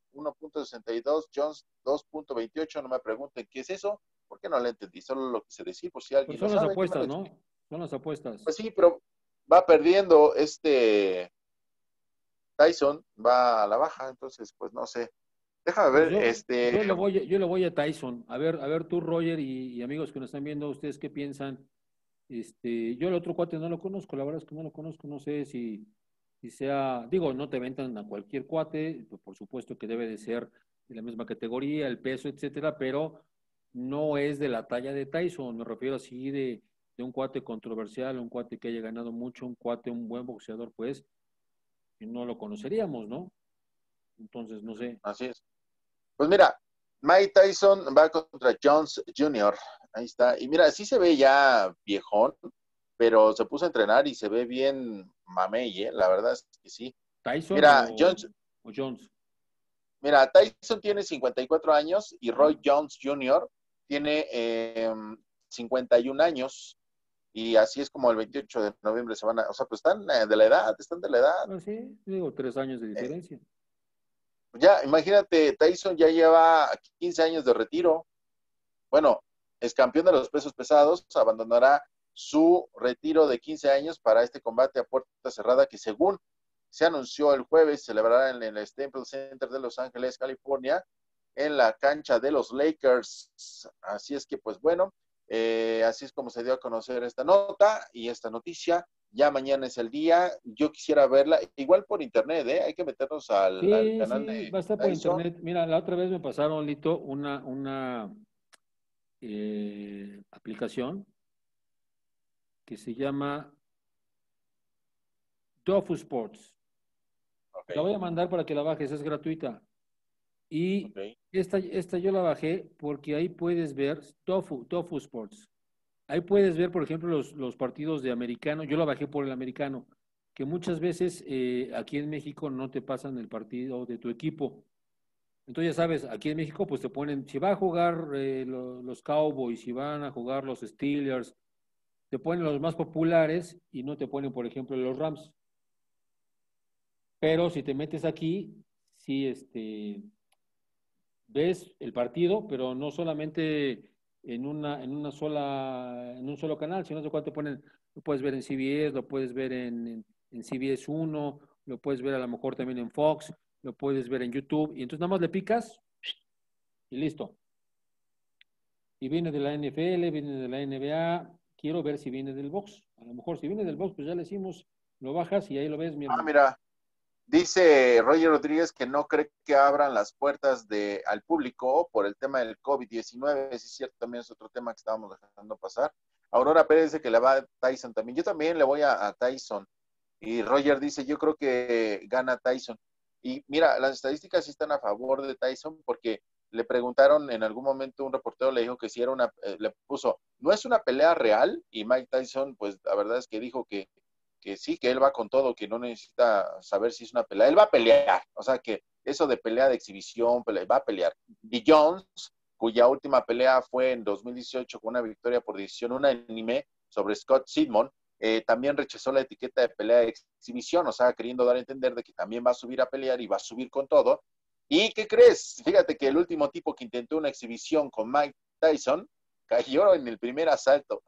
[SPEAKER 2] 1.62, Jones 2.28. No me pregunten qué es eso, porque no le entendí, solo lo quise decir, por si
[SPEAKER 1] Pues
[SPEAKER 2] alguien lo
[SPEAKER 1] son las
[SPEAKER 2] sabe, que me lo
[SPEAKER 1] apuestas,
[SPEAKER 2] explique.
[SPEAKER 1] ¿no? Son las apuestas.
[SPEAKER 2] Pues sí, pero va perdiendo Tyson, va a la baja, entonces pues no sé. Déjame
[SPEAKER 1] Pues
[SPEAKER 2] ver,
[SPEAKER 1] yo le voy a Tyson. A ver tú, Roger, y amigos que nos están viendo, ¿ustedes qué piensan? Yo el otro cuate no lo conozco, la verdad es que no lo conozco, no sé si sea, digo, no te ventan a cualquier cuate, pues, por supuesto que debe de ser de la misma categoría, el peso, etcétera, pero no es de la talla de Tyson, me refiero así de un cuate controversial, un cuate que haya ganado mucho, un cuate, un buen boxeador, pues, y no lo conoceríamos, ¿no? Entonces, no sé.
[SPEAKER 2] así es. Pues mira, Mike Tyson va contra Jones Jr., ahí está. Y mira, sí se ve ya viejón, pero se puso a entrenar y se ve bien mamey, ¿eh? La verdad es que sí.
[SPEAKER 1] ¿Tyson
[SPEAKER 2] Mira,
[SPEAKER 1] o Jones?
[SPEAKER 2] Tyson tiene 54 años y
[SPEAKER 1] Ajá.
[SPEAKER 2] Roy Jones Jr. tiene 51 años. Y así es como el 28 de noviembre se van a, o sea, pues están de la edad, están de la edad.
[SPEAKER 1] Pues sí, digo, 3 años de
[SPEAKER 2] Eh,
[SPEAKER 1] diferencia.
[SPEAKER 2] ya, imagínate, Tyson ya lleva 15 años de retiro. Bueno, es campeón de los pesos pesados, abandonará su retiro de 15 años para este combate a puerta cerrada que según se anunció el jueves, celebrará en el Staples Center de Los Ángeles, California, en la cancha de los Lakers. Así es que, pues bueno, así es como se dio a conocer esta nota y esta noticia. Ya mañana es el día. Yo quisiera verla, igual por internet, ¿eh? Hay que meternos al
[SPEAKER 1] Sí,
[SPEAKER 2] canal
[SPEAKER 1] sí, va a
[SPEAKER 2] de
[SPEAKER 1] estar por
[SPEAKER 2] Tyson.
[SPEAKER 1] internet. Mira, la otra vez me pasaron, Lito, una aplicación que se llama Tofu Sports.
[SPEAKER 2] Ok,
[SPEAKER 1] Te la voy a mandar para que la bajes, es gratuita. Y
[SPEAKER 2] ok.
[SPEAKER 1] esta yo la bajé porque ahí puedes ver Tofu Sports. Ahí puedes ver, por ejemplo, los partidos de americano. Yo la bajé por el americano, que muchas veces aquí en México no te pasan el partido de tu equipo. Entonces, ya sabes, aquí en México, pues te ponen, si va a jugar los Cowboys, si van a jugar los Steelers, te ponen los más populares y no te ponen, por ejemplo, los Rams. Pero si te metes aquí, sí, ves el partido, pero no solamente en un solo canal, sino de cuál te ponen, lo puedes ver en CBS, lo puedes ver en CBS 1, lo puedes ver a lo mejor también en Fox, lo puedes ver en YouTube, y entonces nada más le picas y listo. Y viene de la NFL, viene de la NBA, quiero ver si viene del box. A lo mejor si viene del box, pues ya le decimos, lo bajas y ahí lo ves, mi
[SPEAKER 2] Ah,
[SPEAKER 1] hermano.
[SPEAKER 2] mira, dice Roger Rodríguez que no cree que abran las puertas al público por el tema del COVID-19. Sí, es cierto, también es otro tema que estábamos dejando pasar. Aurora Pérez dice que le va a Tyson también. Yo también le voy a Tyson. Y Roger dice, yo creo que gana Tyson. Y mira, las estadísticas sí están a favor de Tyson porque le preguntaron en algún momento, un reportero le dijo que si era le puso, no es una pelea real, y Mike Tyson, pues la verdad es que dijo que sí, que él va con todo, que no necesita saber si es una pelea, él va a pelear, o sea que eso de pelea de exhibición, va a pelear. Y Jones, cuya última pelea fue en 2018 con una victoria por decisión unánime sobre Scott Sidmon, también rechazó la etiqueta de pelea de exhibición, o sea, queriendo dar a entender de que también va a subir a pelear y va a subir con todo. ¿Y qué crees? Fíjate que el último tipo que intentó una exhibición con Mike Tyson cayó en el primer asalto.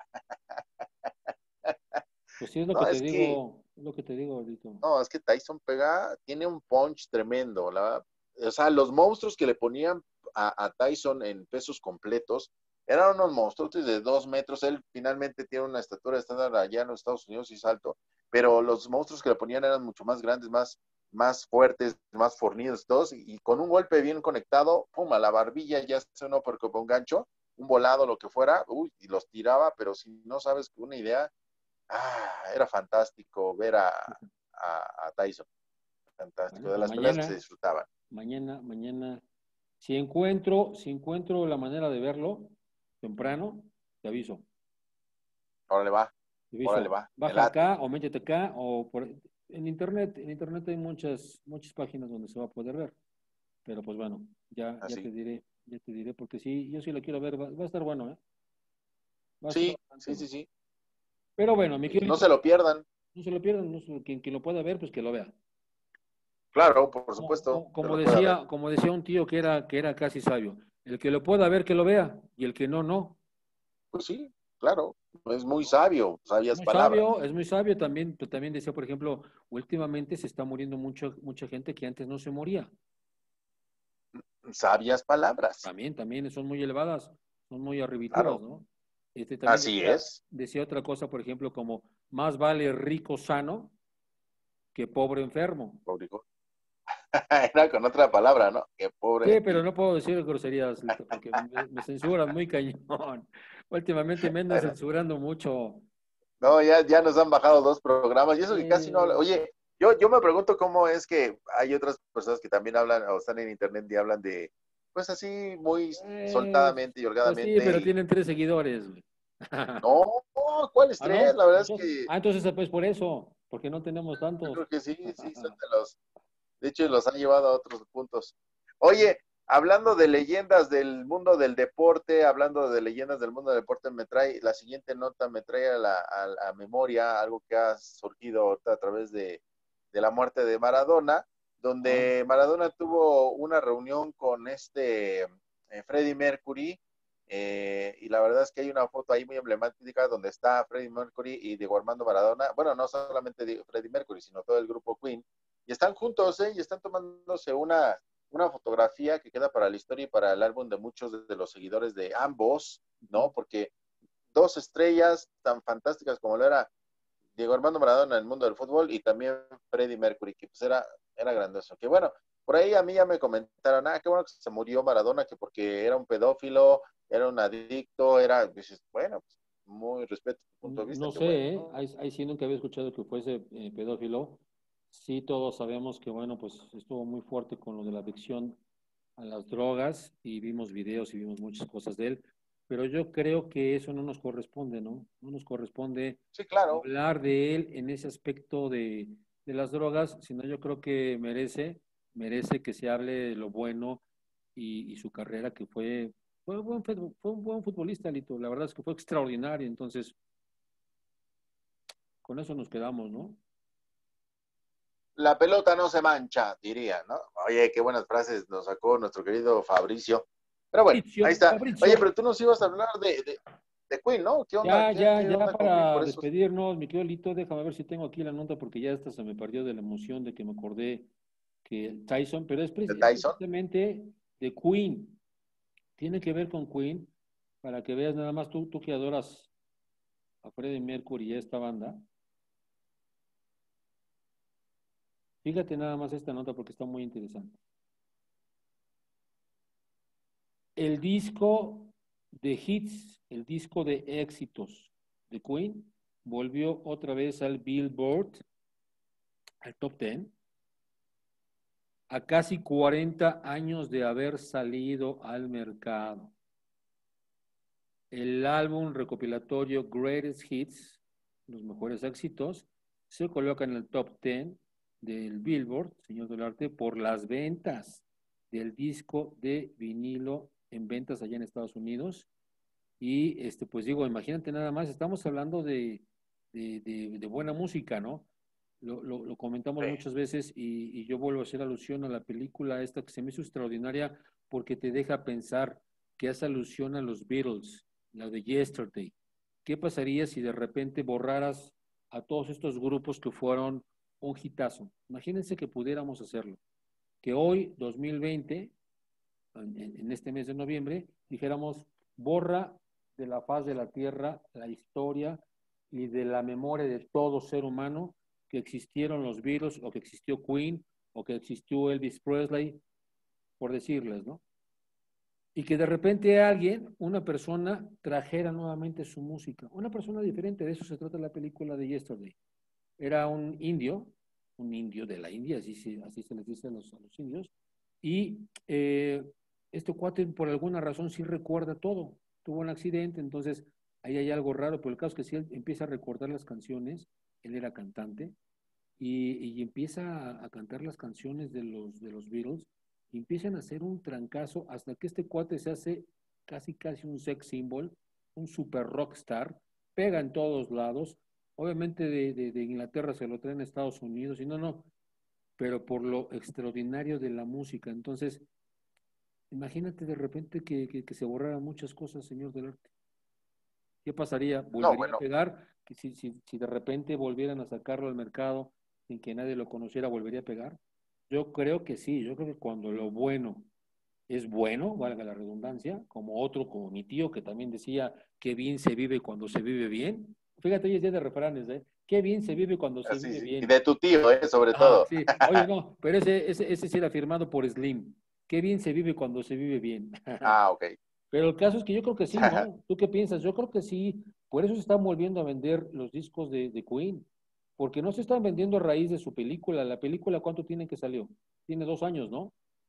[SPEAKER 1] Pues sí,
[SPEAKER 2] No, es que
[SPEAKER 1] es lo que te digo ahorita.
[SPEAKER 2] No, es que Tyson pega, tiene un punch tremendo. O sea, los monstruos que le ponían a Tyson en pesos completos eran unos monstruos de 2 metros. Él finalmente tiene una estatura estándar allá en los Estados Unidos y es alto, pero los monstruos que le ponían eran mucho más grandes, más fuertes, más fornidos todos, y con un golpe bien conectado, pum, a la barbilla ya se uno porque con un gancho, un volado, lo que fuera, uy, y los tiraba, pero si no sabes una idea, era fantástico ver a Tyson. Fantástico.
[SPEAKER 1] Bueno,
[SPEAKER 2] De
[SPEAKER 1] pues
[SPEAKER 2] las peleas que se disfrutaban.
[SPEAKER 1] mañana, si encuentro la manera de verlo temprano, te aviso.
[SPEAKER 2] Órale va,
[SPEAKER 1] Te
[SPEAKER 2] órale
[SPEAKER 1] aviso.
[SPEAKER 2] va, me
[SPEAKER 1] Baja
[SPEAKER 2] late.
[SPEAKER 1] acá o métete acá en internet hay muchas páginas donde se va a poder ver. Pero pues bueno,
[SPEAKER 2] Así.
[SPEAKER 1] ya te diré, porque sí, yo sí lo quiero ver, va a estar bueno, ¿eh? Va a estar
[SPEAKER 2] Sí,
[SPEAKER 1] bastante
[SPEAKER 2] sí, sí,
[SPEAKER 1] bueno.
[SPEAKER 2] sí.
[SPEAKER 1] Pero bueno, mi
[SPEAKER 2] No
[SPEAKER 1] querido,
[SPEAKER 2] se lo pierdan.
[SPEAKER 1] no se lo pierdan, quien lo pueda ver, pues que lo vea.
[SPEAKER 2] Claro, por supuesto, que lo pueda ver.
[SPEAKER 1] Como decía un tío que era casi sabio, el que lo pueda ver, que lo vea, y el que no, no.
[SPEAKER 2] Pues sí, claro. Es muy sabio, sabias palabras.
[SPEAKER 1] Es muy sabio también, pero también decía, por ejemplo, últimamente se está muriendo mucha gente que antes no se moría.
[SPEAKER 2] Sabias palabras.
[SPEAKER 1] También son muy elevadas, son muy arribitivas,
[SPEAKER 2] Claro.
[SPEAKER 1] ¿no? También
[SPEAKER 2] Así es.
[SPEAKER 1] decía otra cosa, por ejemplo, como más vale rico sano que pobre enfermo.
[SPEAKER 2] Público. Era con otra palabra, ¿no? Qué pobre de
[SPEAKER 1] Sí, pero
[SPEAKER 2] ti.
[SPEAKER 1] no puedo decir groserías, Lito, porque me censuran muy cañón. Últimamente me andan
[SPEAKER 2] Bueno,
[SPEAKER 1] censurando mucho.
[SPEAKER 2] no, ya nos han bajado 2 programas y eso que casi no habla.
[SPEAKER 1] Eh,
[SPEAKER 2] Oye, yo me pregunto cómo es que hay otras personas que también hablan o están en internet y hablan de, pues así, muy
[SPEAKER 1] eh,
[SPEAKER 2] soltadamente y
[SPEAKER 1] pues sí,
[SPEAKER 2] holgadamente
[SPEAKER 1] pero
[SPEAKER 2] y
[SPEAKER 1] tienen 3 seguidores, güey.
[SPEAKER 2] no, ¿cuáles
[SPEAKER 1] ¿Ah,
[SPEAKER 2] tres?
[SPEAKER 1] no?
[SPEAKER 2] La verdad es que
[SPEAKER 1] Entonces pues por eso, porque no tenemos
[SPEAKER 2] yo
[SPEAKER 1] tantos.
[SPEAKER 2] creo que sí, sí, son de hecho los han llevado a otros puntos. Oye, hablando de leyendas del mundo del deporte, hablando de leyendas del mundo del deporte, la siguiente nota me trae a memoria algo que ha surgido ahorita a través de la muerte de Maradona,
[SPEAKER 1] Ah,
[SPEAKER 2] donde Maradona tuvo una reunión con Freddie Mercury, y la verdad es que hay una foto ahí muy emblemática donde está Freddie Mercury y Diego Armando Maradona, bueno, no solamente Freddie Mercury, sino todo el grupo Queen, y están juntos, ¿eh? Y están tomándose una fotografía que queda para la historia y para el álbum de muchos de los seguidores de ambos, ¿no? Porque dos estrellas tan fantásticas como lo era Diego Armando Maradona en el mundo del fútbol y también Freddie Mercury, que pues era grandioso. Que bueno, por ahí a mí ya me comentaron, qué bueno que se murió Maradona, que porque era un pedófilo, era un adicto, dices, bueno, pues muy respeto tu punto de vista,
[SPEAKER 1] no
[SPEAKER 2] que bueno,
[SPEAKER 1] sé, ¿eh?
[SPEAKER 2] ¿no?
[SPEAKER 1] Ahí sí nunca había escuchado que fuese pedófilo. Sí, todos sabemos que, bueno, pues estuvo muy fuerte con lo de la adicción a las drogas y vimos videos y vimos muchas cosas de él, pero yo creo que eso no nos corresponde, ¿no? No nos corresponde
[SPEAKER 2] Sí, claro,
[SPEAKER 1] hablar de él en ese aspecto de las drogas, sino yo creo que merece que se hable de lo bueno y su carrera que fue un buen futbolista, Lito. La verdad es que fue extraordinario. Entonces, con eso nos quedamos, ¿no?
[SPEAKER 2] La pelota no se mancha, diría, ¿no? Oye, qué buenas frases nos sacó nuestro querido Fabricio. Pero bueno, ahí
[SPEAKER 1] Fabrizio,
[SPEAKER 2] está. Oye,
[SPEAKER 1] Fabrizio.
[SPEAKER 2] pero tú nos ibas a hablar de Queen, ¿no? ¿Qué onda? ¿Qué
[SPEAKER 1] Ya
[SPEAKER 2] onda con Queen?
[SPEAKER 1] para
[SPEAKER 2] Por eso.
[SPEAKER 1] despedirnos, mi querido Lito, déjame ver si tengo aquí la nota porque ya hasta se me perdió de la emoción de que me acordé que Tyson, pero
[SPEAKER 2] De
[SPEAKER 1] es
[SPEAKER 2] Tyson.
[SPEAKER 1] precisamente de Queen. Tiene que ver con Queen, para que veas nada más tú que adoras a Freddie Mercury y a esta banda. Fíjate nada más esta nota porque está muy interesante. El disco de hits, el disco de éxitos de Queen, volvió otra vez al Billboard, al top 10, a casi 40 años de haber salido al mercado. El álbum recopilatorio Greatest Hits, los mejores éxitos, se coloca en el top 10 del Billboard, señor del arte, por las ventas del disco de vinilo en ventas allá en Estados Unidos. Y pues digo, imagínate nada más, estamos hablando de buena música, ¿no? Lo comentamos
[SPEAKER 2] Sí.
[SPEAKER 1] muchas veces y yo vuelvo a hacer alusión a la película esta que se me hizo extraordinaria porque te deja pensar que hace alusión a los Beatles, la de Yesterday. ¿Qué pasaría si de repente borraras a todos estos grupos que fueron un hitazo? Imagínense que pudiéramos hacerlo. Que hoy, 2020, en este mes de noviembre, dijéramos, borra de la faz de la tierra la historia y de la memoria de todo ser humano que existieron los Beatles o que existió Queen o que existió Elvis Presley, por decirles, ¿no? Y que de repente alguien, una persona, trajera nuevamente su música. Una persona diferente, de eso se trata la película de Yesterday. Era un indio de la India, así se les dice a los indios, y este cuate por alguna razón sí recuerda todo. Tuvo un accidente, entonces ahí hay algo raro, pero el caso es que si él empieza a recordar las canciones, él era cantante, y empieza a cantar las canciones de los Beatles, y empiezan a hacer un trancazo hasta que este cuate se hace casi un sex symbol, un super rockstar, pega en todos lados, obviamente de Inglaterra se lo traen a Estados Unidos, y no, pero por lo extraordinario de la música. Entonces, imagínate de repente que se borraran muchas cosas, señor del arte. ¿Qué pasaría?
[SPEAKER 2] No,
[SPEAKER 1] ¿Volvería a
[SPEAKER 2] bueno,
[SPEAKER 1] pegar? Que si de repente volvieran a sacarlo al mercado sin que nadie lo conociera, ¿volvería a pegar? Yo creo que sí, yo creo que cuando lo bueno es bueno, valga la redundancia, como otro, como mi tío, que también decía, qué bien se vive cuando se vive bien. Fíjate, hoy es día de refranes, ¿eh? Qué bien se vive cuando se
[SPEAKER 2] así
[SPEAKER 1] vive
[SPEAKER 2] sí. Y
[SPEAKER 1] bien.
[SPEAKER 2] de tu tío, sobre
[SPEAKER 1] Ah,
[SPEAKER 2] todo.
[SPEAKER 1] sí. Oye, no, pero ese sí era firmado por Slim. Qué bien se vive cuando se vive bien.
[SPEAKER 2] Ah, ok.
[SPEAKER 1] Pero el caso es que yo creo que sí, ¿no? ¿Tú qué piensas? Yo creo que sí. Por eso se están volviendo a vender los discos de Queen. Porque no se están vendiendo a raíz de su película. La película, ¿cuánto tiene que salió? Tiene 2 años, ¿no?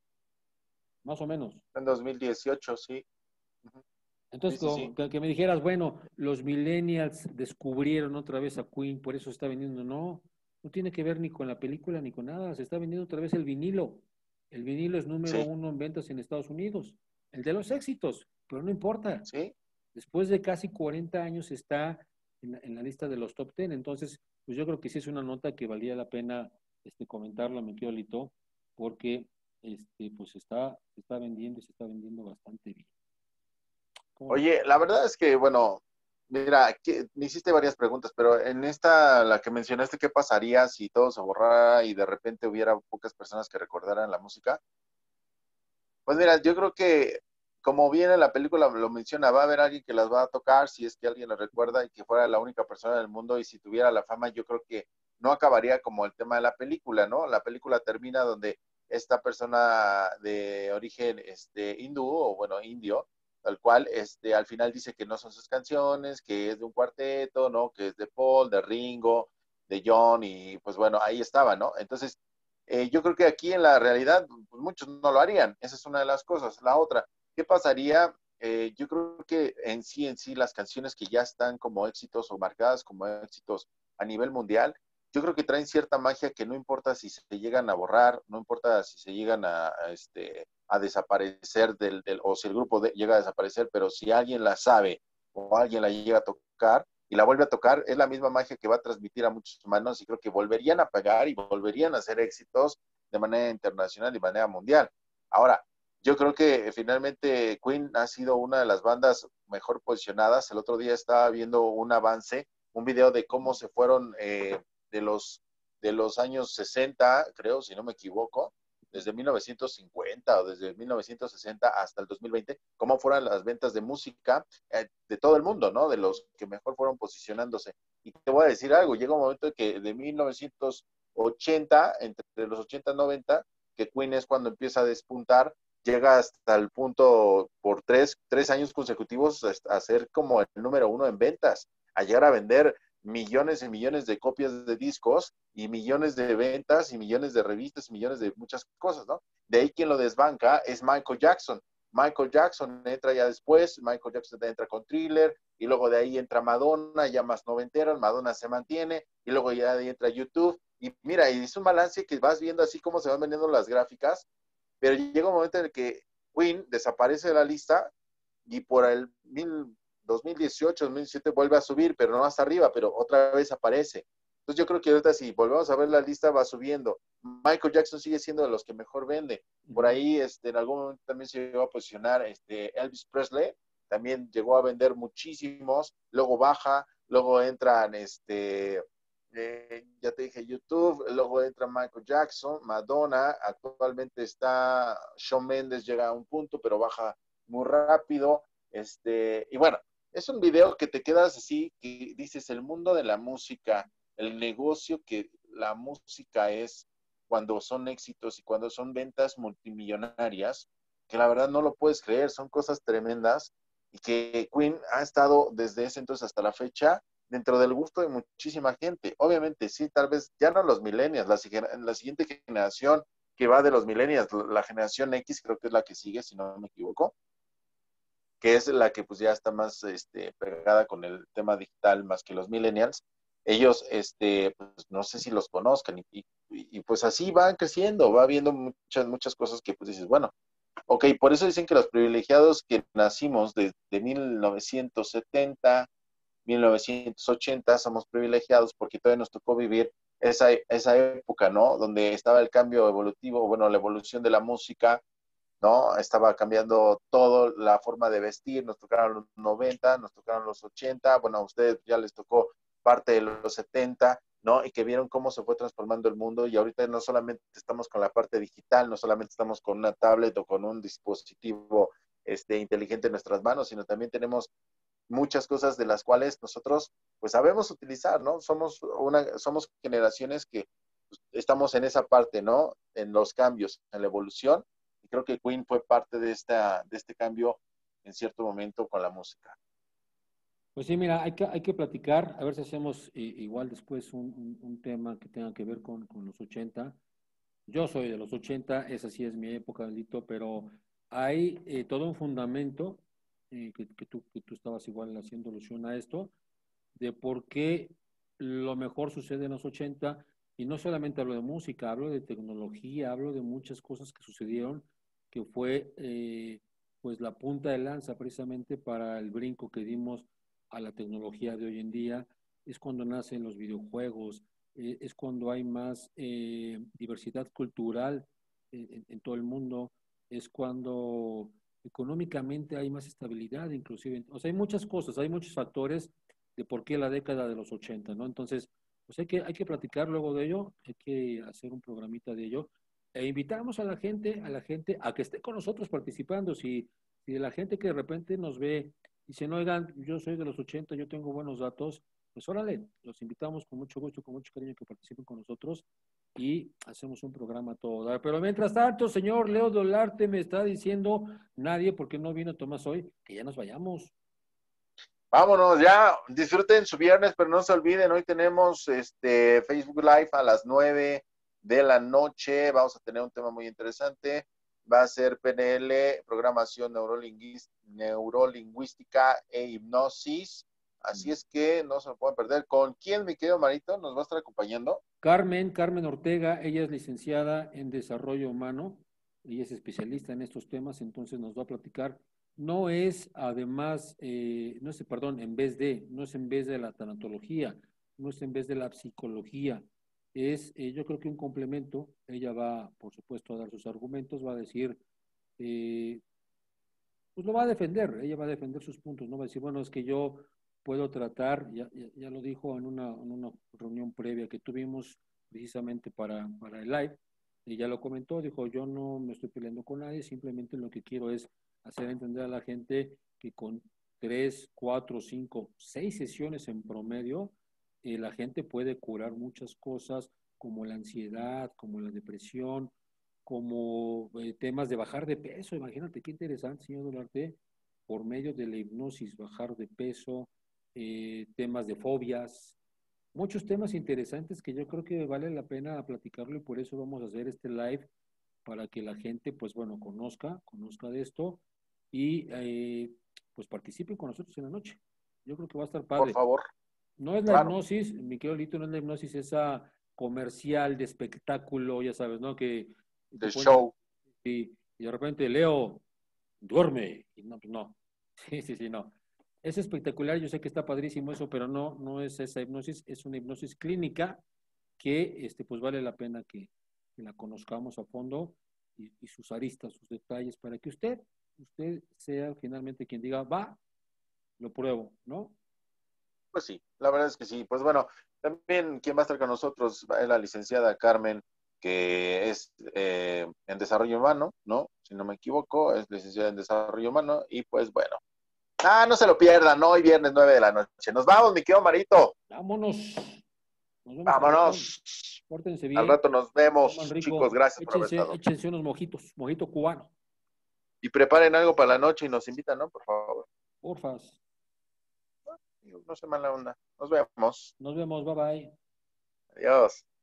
[SPEAKER 1] Más o menos.
[SPEAKER 2] En 2018, sí. Ujú. Sí,
[SPEAKER 1] Entonces,
[SPEAKER 2] sí, sí.
[SPEAKER 1] que me dijeras, bueno, los millennials descubrieron otra vez a Queen, por eso se está vendiendo. No, no tiene que ver ni con la película ni con nada. Se está vendiendo otra vez el vinilo. El vinilo es número
[SPEAKER 2] Sí,
[SPEAKER 1] 1 en ventas en Estados Unidos. El de los éxitos, pero no importa.
[SPEAKER 2] sí.
[SPEAKER 1] Después de casi 40 años está en la lista de los top 10. Entonces, pues yo creo que sí es una nota que valía la pena comentarla, mi querido Lito, porque pues se está vendiendo y se está vendiendo bastante bien. ¿Cómo ves?
[SPEAKER 2] Oye, la verdad es que, bueno, mira, me hiciste varias preguntas, pero en esta, la que mencionaste, ¿qué pasaría si todo se borrara y de repente hubiera pocas personas que recordaran la música? Pues mira, yo creo que, como bien en la película lo menciona, va a haber alguien que las va a tocar, si es que alguien las recuerda y que fuera la única persona del mundo, y si tuviera la fama, yo creo que no acabaría como el tema de la película, ¿no? La película termina donde esta persona de origen hindú, o bueno, indio, tal cual, al final dice que no son sus canciones, que es de un cuarteto, ¿no? Que es de Paul, de Ringo, de John, y pues bueno, ahí estaba, ¿no? Entonces, yo creo que aquí en la realidad pues, muchos no lo harían. Esa es una de las cosas. La otra, ¿qué pasaría? Yo creo que en sí, las canciones que ya están como éxitos o marcadas como éxitos a nivel mundial, yo creo que traen cierta magia que no importa si se llegan a borrar, no importa si se llegan a a desaparecer o si el grupo llega a desaparecer, pero si alguien la sabe o alguien la llega a tocar y la vuelve a tocar, es la misma magia que va a transmitir a muchos humanos y creo que volverían a pagar y volverían a hacer éxitos de manera internacional y de manera mundial. Ahora, yo creo que finalmente Queen ha sido una de las bandas mejor posicionadas. El otro día estaba viendo un avance, un video de cómo se fueron de los años 60, creo, si no me equivoco, desde 1950 o desde 1960 hasta el 2020, cómo fueron las ventas de música de todo el mundo, ¿no? De los que mejor fueron posicionándose. Y te voy a decir algo, llega un momento que de 1980, entre los 80 y 90, que Queen es cuando empieza a despuntar, llega hasta el punto por tres años consecutivos a ser como el número uno en ventas, a llegar a vender millones y millones de copias de discos y millones de ventas y millones de revistas y millones de muchas cosas, ¿no? De ahí quien lo desbanca es Michael Jackson. Michael Jackson entra ya después, Michael Jackson entra con Thriller, y luego de ahí entra Madonna, ya más noventero, Madonna se mantiene, y luego ya de ahí entra YouTube, y mira, y es un balance que vas viendo así como se van vendiendo las gráficas, pero llega un momento en el que Queen desaparece de la lista y por el 2018, 2017 vuelve a subir, pero no hasta arriba, pero otra vez aparece. Entonces yo creo que ahorita si volvemos a ver la lista va subiendo. Michael Jackson sigue siendo de los que mejor vende. Por ahí en algún momento también se llegó a posicionar Elvis Presley, también llegó a vender muchísimos, luego baja, luego entran ya te dije YouTube, luego entra Michael Jackson, Madonna, actualmente está Shawn Mendes, llega a un punto, pero baja muy rápido, y bueno, es un video que te quedas así, que dices, el mundo de la música, el negocio que la música es cuando son éxitos y cuando son ventas multimillonarias, que la verdad no lo puedes creer, son cosas tremendas, y que Queen ha estado desde ese entonces hasta la fecha dentro del gusto de muchísima gente. Obviamente, sí, tal vez ya no los millennials, la siguiente generación que va de los millennials, la generación X creo que es la que sigue, si no me equivoco, que es la que pues ya está más pegada con el tema digital más que los millennials. Ellos, pues no sé si los conozcan y pues así van creciendo, va viendo muchas cosas que pues dices, bueno, ok, por eso dicen que los privilegiados que nacimos de 1970, 1980 somos privilegiados porque todavía nos tocó vivir esa época, ¿no? Donde estaba el cambio evolutivo, bueno, la evolución de la música, ¿no? Estaba cambiando todo, la forma de vestir, nos tocaron los 90, nos tocaron los 80, bueno, a ustedes ya les tocó parte de los 70, ¿no? Y que vieron cómo se fue transformando el mundo y ahorita no solamente estamos con la parte digital, no solamente estamos con una tablet o con un dispositivo inteligente en nuestras manos, sino también tenemos muchas cosas de las cuales nosotros pues sabemos utilizar, ¿no? Somos generaciones que pues, estamos en esa parte, ¿no? En los cambios, en la evolución, y creo que Queen fue parte de este cambio en cierto momento con la música.
[SPEAKER 1] Pues sí, mira, hay que platicar, a ver si hacemos igual después un tema que tenga que ver con los 80. Yo soy de los 80, esa sí es mi época, Lito, pero hay todo un fundamento que tú estabas igual haciendo alusión a esto, de por qué lo mejor sucede en los 80, y no solamente hablo de música, hablo de tecnología, hablo de muchas cosas que sucedieron, que fue pues la punta de lanza precisamente para el brinco que dimos a la tecnología de hoy en día. Es cuando nacen los videojuegos, es cuando hay más diversidad cultural en todo el mundo, es cuando económicamente hay más estabilidad, inclusive. O sea, hay muchas cosas, hay muchos factores de por qué la década de los 80, ¿no? Entonces, pues hay que platicar luego de ello, hay que hacer un programita de ello, e invitamos a la gente a que esté con nosotros participando. Si de la gente que de repente nos ve dice, no, oigan, yo soy de los 80, yo tengo buenos datos, pues órale, los invitamos con mucho gusto, con mucho cariño que participen con nosotros y hacemos un programa a todo dar. Pero mientras tanto, señor Leo Dolarte me está diciendo, nadie, porque no vino Tomás hoy, que ya nos vayamos.
[SPEAKER 2] Vámonos, ya disfruten su viernes, pero no se olviden, hoy tenemos Facebook Live a las 9 de la noche, vamos a tener un tema muy interesante, va a ser PNL, programación neurolingüística e hipnosis, así es que no se lo pueden perder. ¿Con quién, mi querido Marito, nos va a estar acompañando?
[SPEAKER 1] Carmen Ortega, ella es licenciada en Desarrollo Humano, ella es especialista en estos temas, entonces nos va a platicar. No es además, no es, perdón, no es en vez de la tanatología, no es en vez de la psicología, es yo creo que un complemento. Ella va, por supuesto, a dar sus argumentos, va a decir, eh, pues lo va a defender, ella va a defender sus puntos, no va a decir, bueno, es que yo puedo tratar, ya lo dijo en una reunión previa que tuvimos precisamente para el live, y ya lo comentó, dijo, yo no me estoy peleando con nadie, simplemente lo que quiero es hacer entender a la gente que con 3, 4, 5, 6 sesiones en promedio, la gente puede curar muchas cosas como la ansiedad, como la depresión, como temas de bajar de peso. Imagínate qué interesante, señor Dolarte, por medio de la hipnosis, bajar de peso, temas de fobias, muchos temas interesantes que yo creo que vale la pena platicarlo y por eso vamos a hacer este live para que la gente, pues bueno, conozca de esto y pues participe con nosotros en la noche. Yo creo que va a estar
[SPEAKER 2] Por
[SPEAKER 1] padre.
[SPEAKER 2] favor,
[SPEAKER 1] No es la
[SPEAKER 2] claro,
[SPEAKER 1] hipnosis, mi querido Lito, no es la hipnosis esa comercial de espectáculo, ya sabes, ¿no? Que te
[SPEAKER 2] de
[SPEAKER 1] ponen
[SPEAKER 2] show.
[SPEAKER 1] y de repente Leo duerme. Y no, pues no. Sí, sí, sí, no. Es espectacular, yo sé que está padrísimo eso, pero no es esa hipnosis, es una hipnosis clínica que pues vale la pena que la conozcamos a fondo y sus aristas, sus detalles, para que usted sea finalmente quien diga, va, lo pruebo, ¿no?
[SPEAKER 2] Pues sí, la verdad es que sí. Pues bueno, también quien va a estar con nosotros es la licenciada Carmen, que es en desarrollo humano, ¿no? Si no me equivoco, es licenciada en desarrollo humano. Y pues bueno, no se lo pierdan, ¿no? Hoy viernes 9 de la noche. Nos vamos, mi querido Marito.
[SPEAKER 1] Vámonos, nos vemos al ratón,
[SPEAKER 2] Vámonos.
[SPEAKER 1] pórtense
[SPEAKER 2] Al
[SPEAKER 1] bien,
[SPEAKER 2] rato nos
[SPEAKER 1] coman
[SPEAKER 2] vemos, chicos.
[SPEAKER 1] rico,
[SPEAKER 2] Gracias por haber estado.
[SPEAKER 1] échense unos mojitos, mojito cubano,
[SPEAKER 2] Y preparen algo para la noche y nos invitan, ¿no? Por favor.
[SPEAKER 1] porfas.
[SPEAKER 2] No se mala onda. Nos vemos.
[SPEAKER 1] Nos vemos, bye bye.
[SPEAKER 2] Adiós.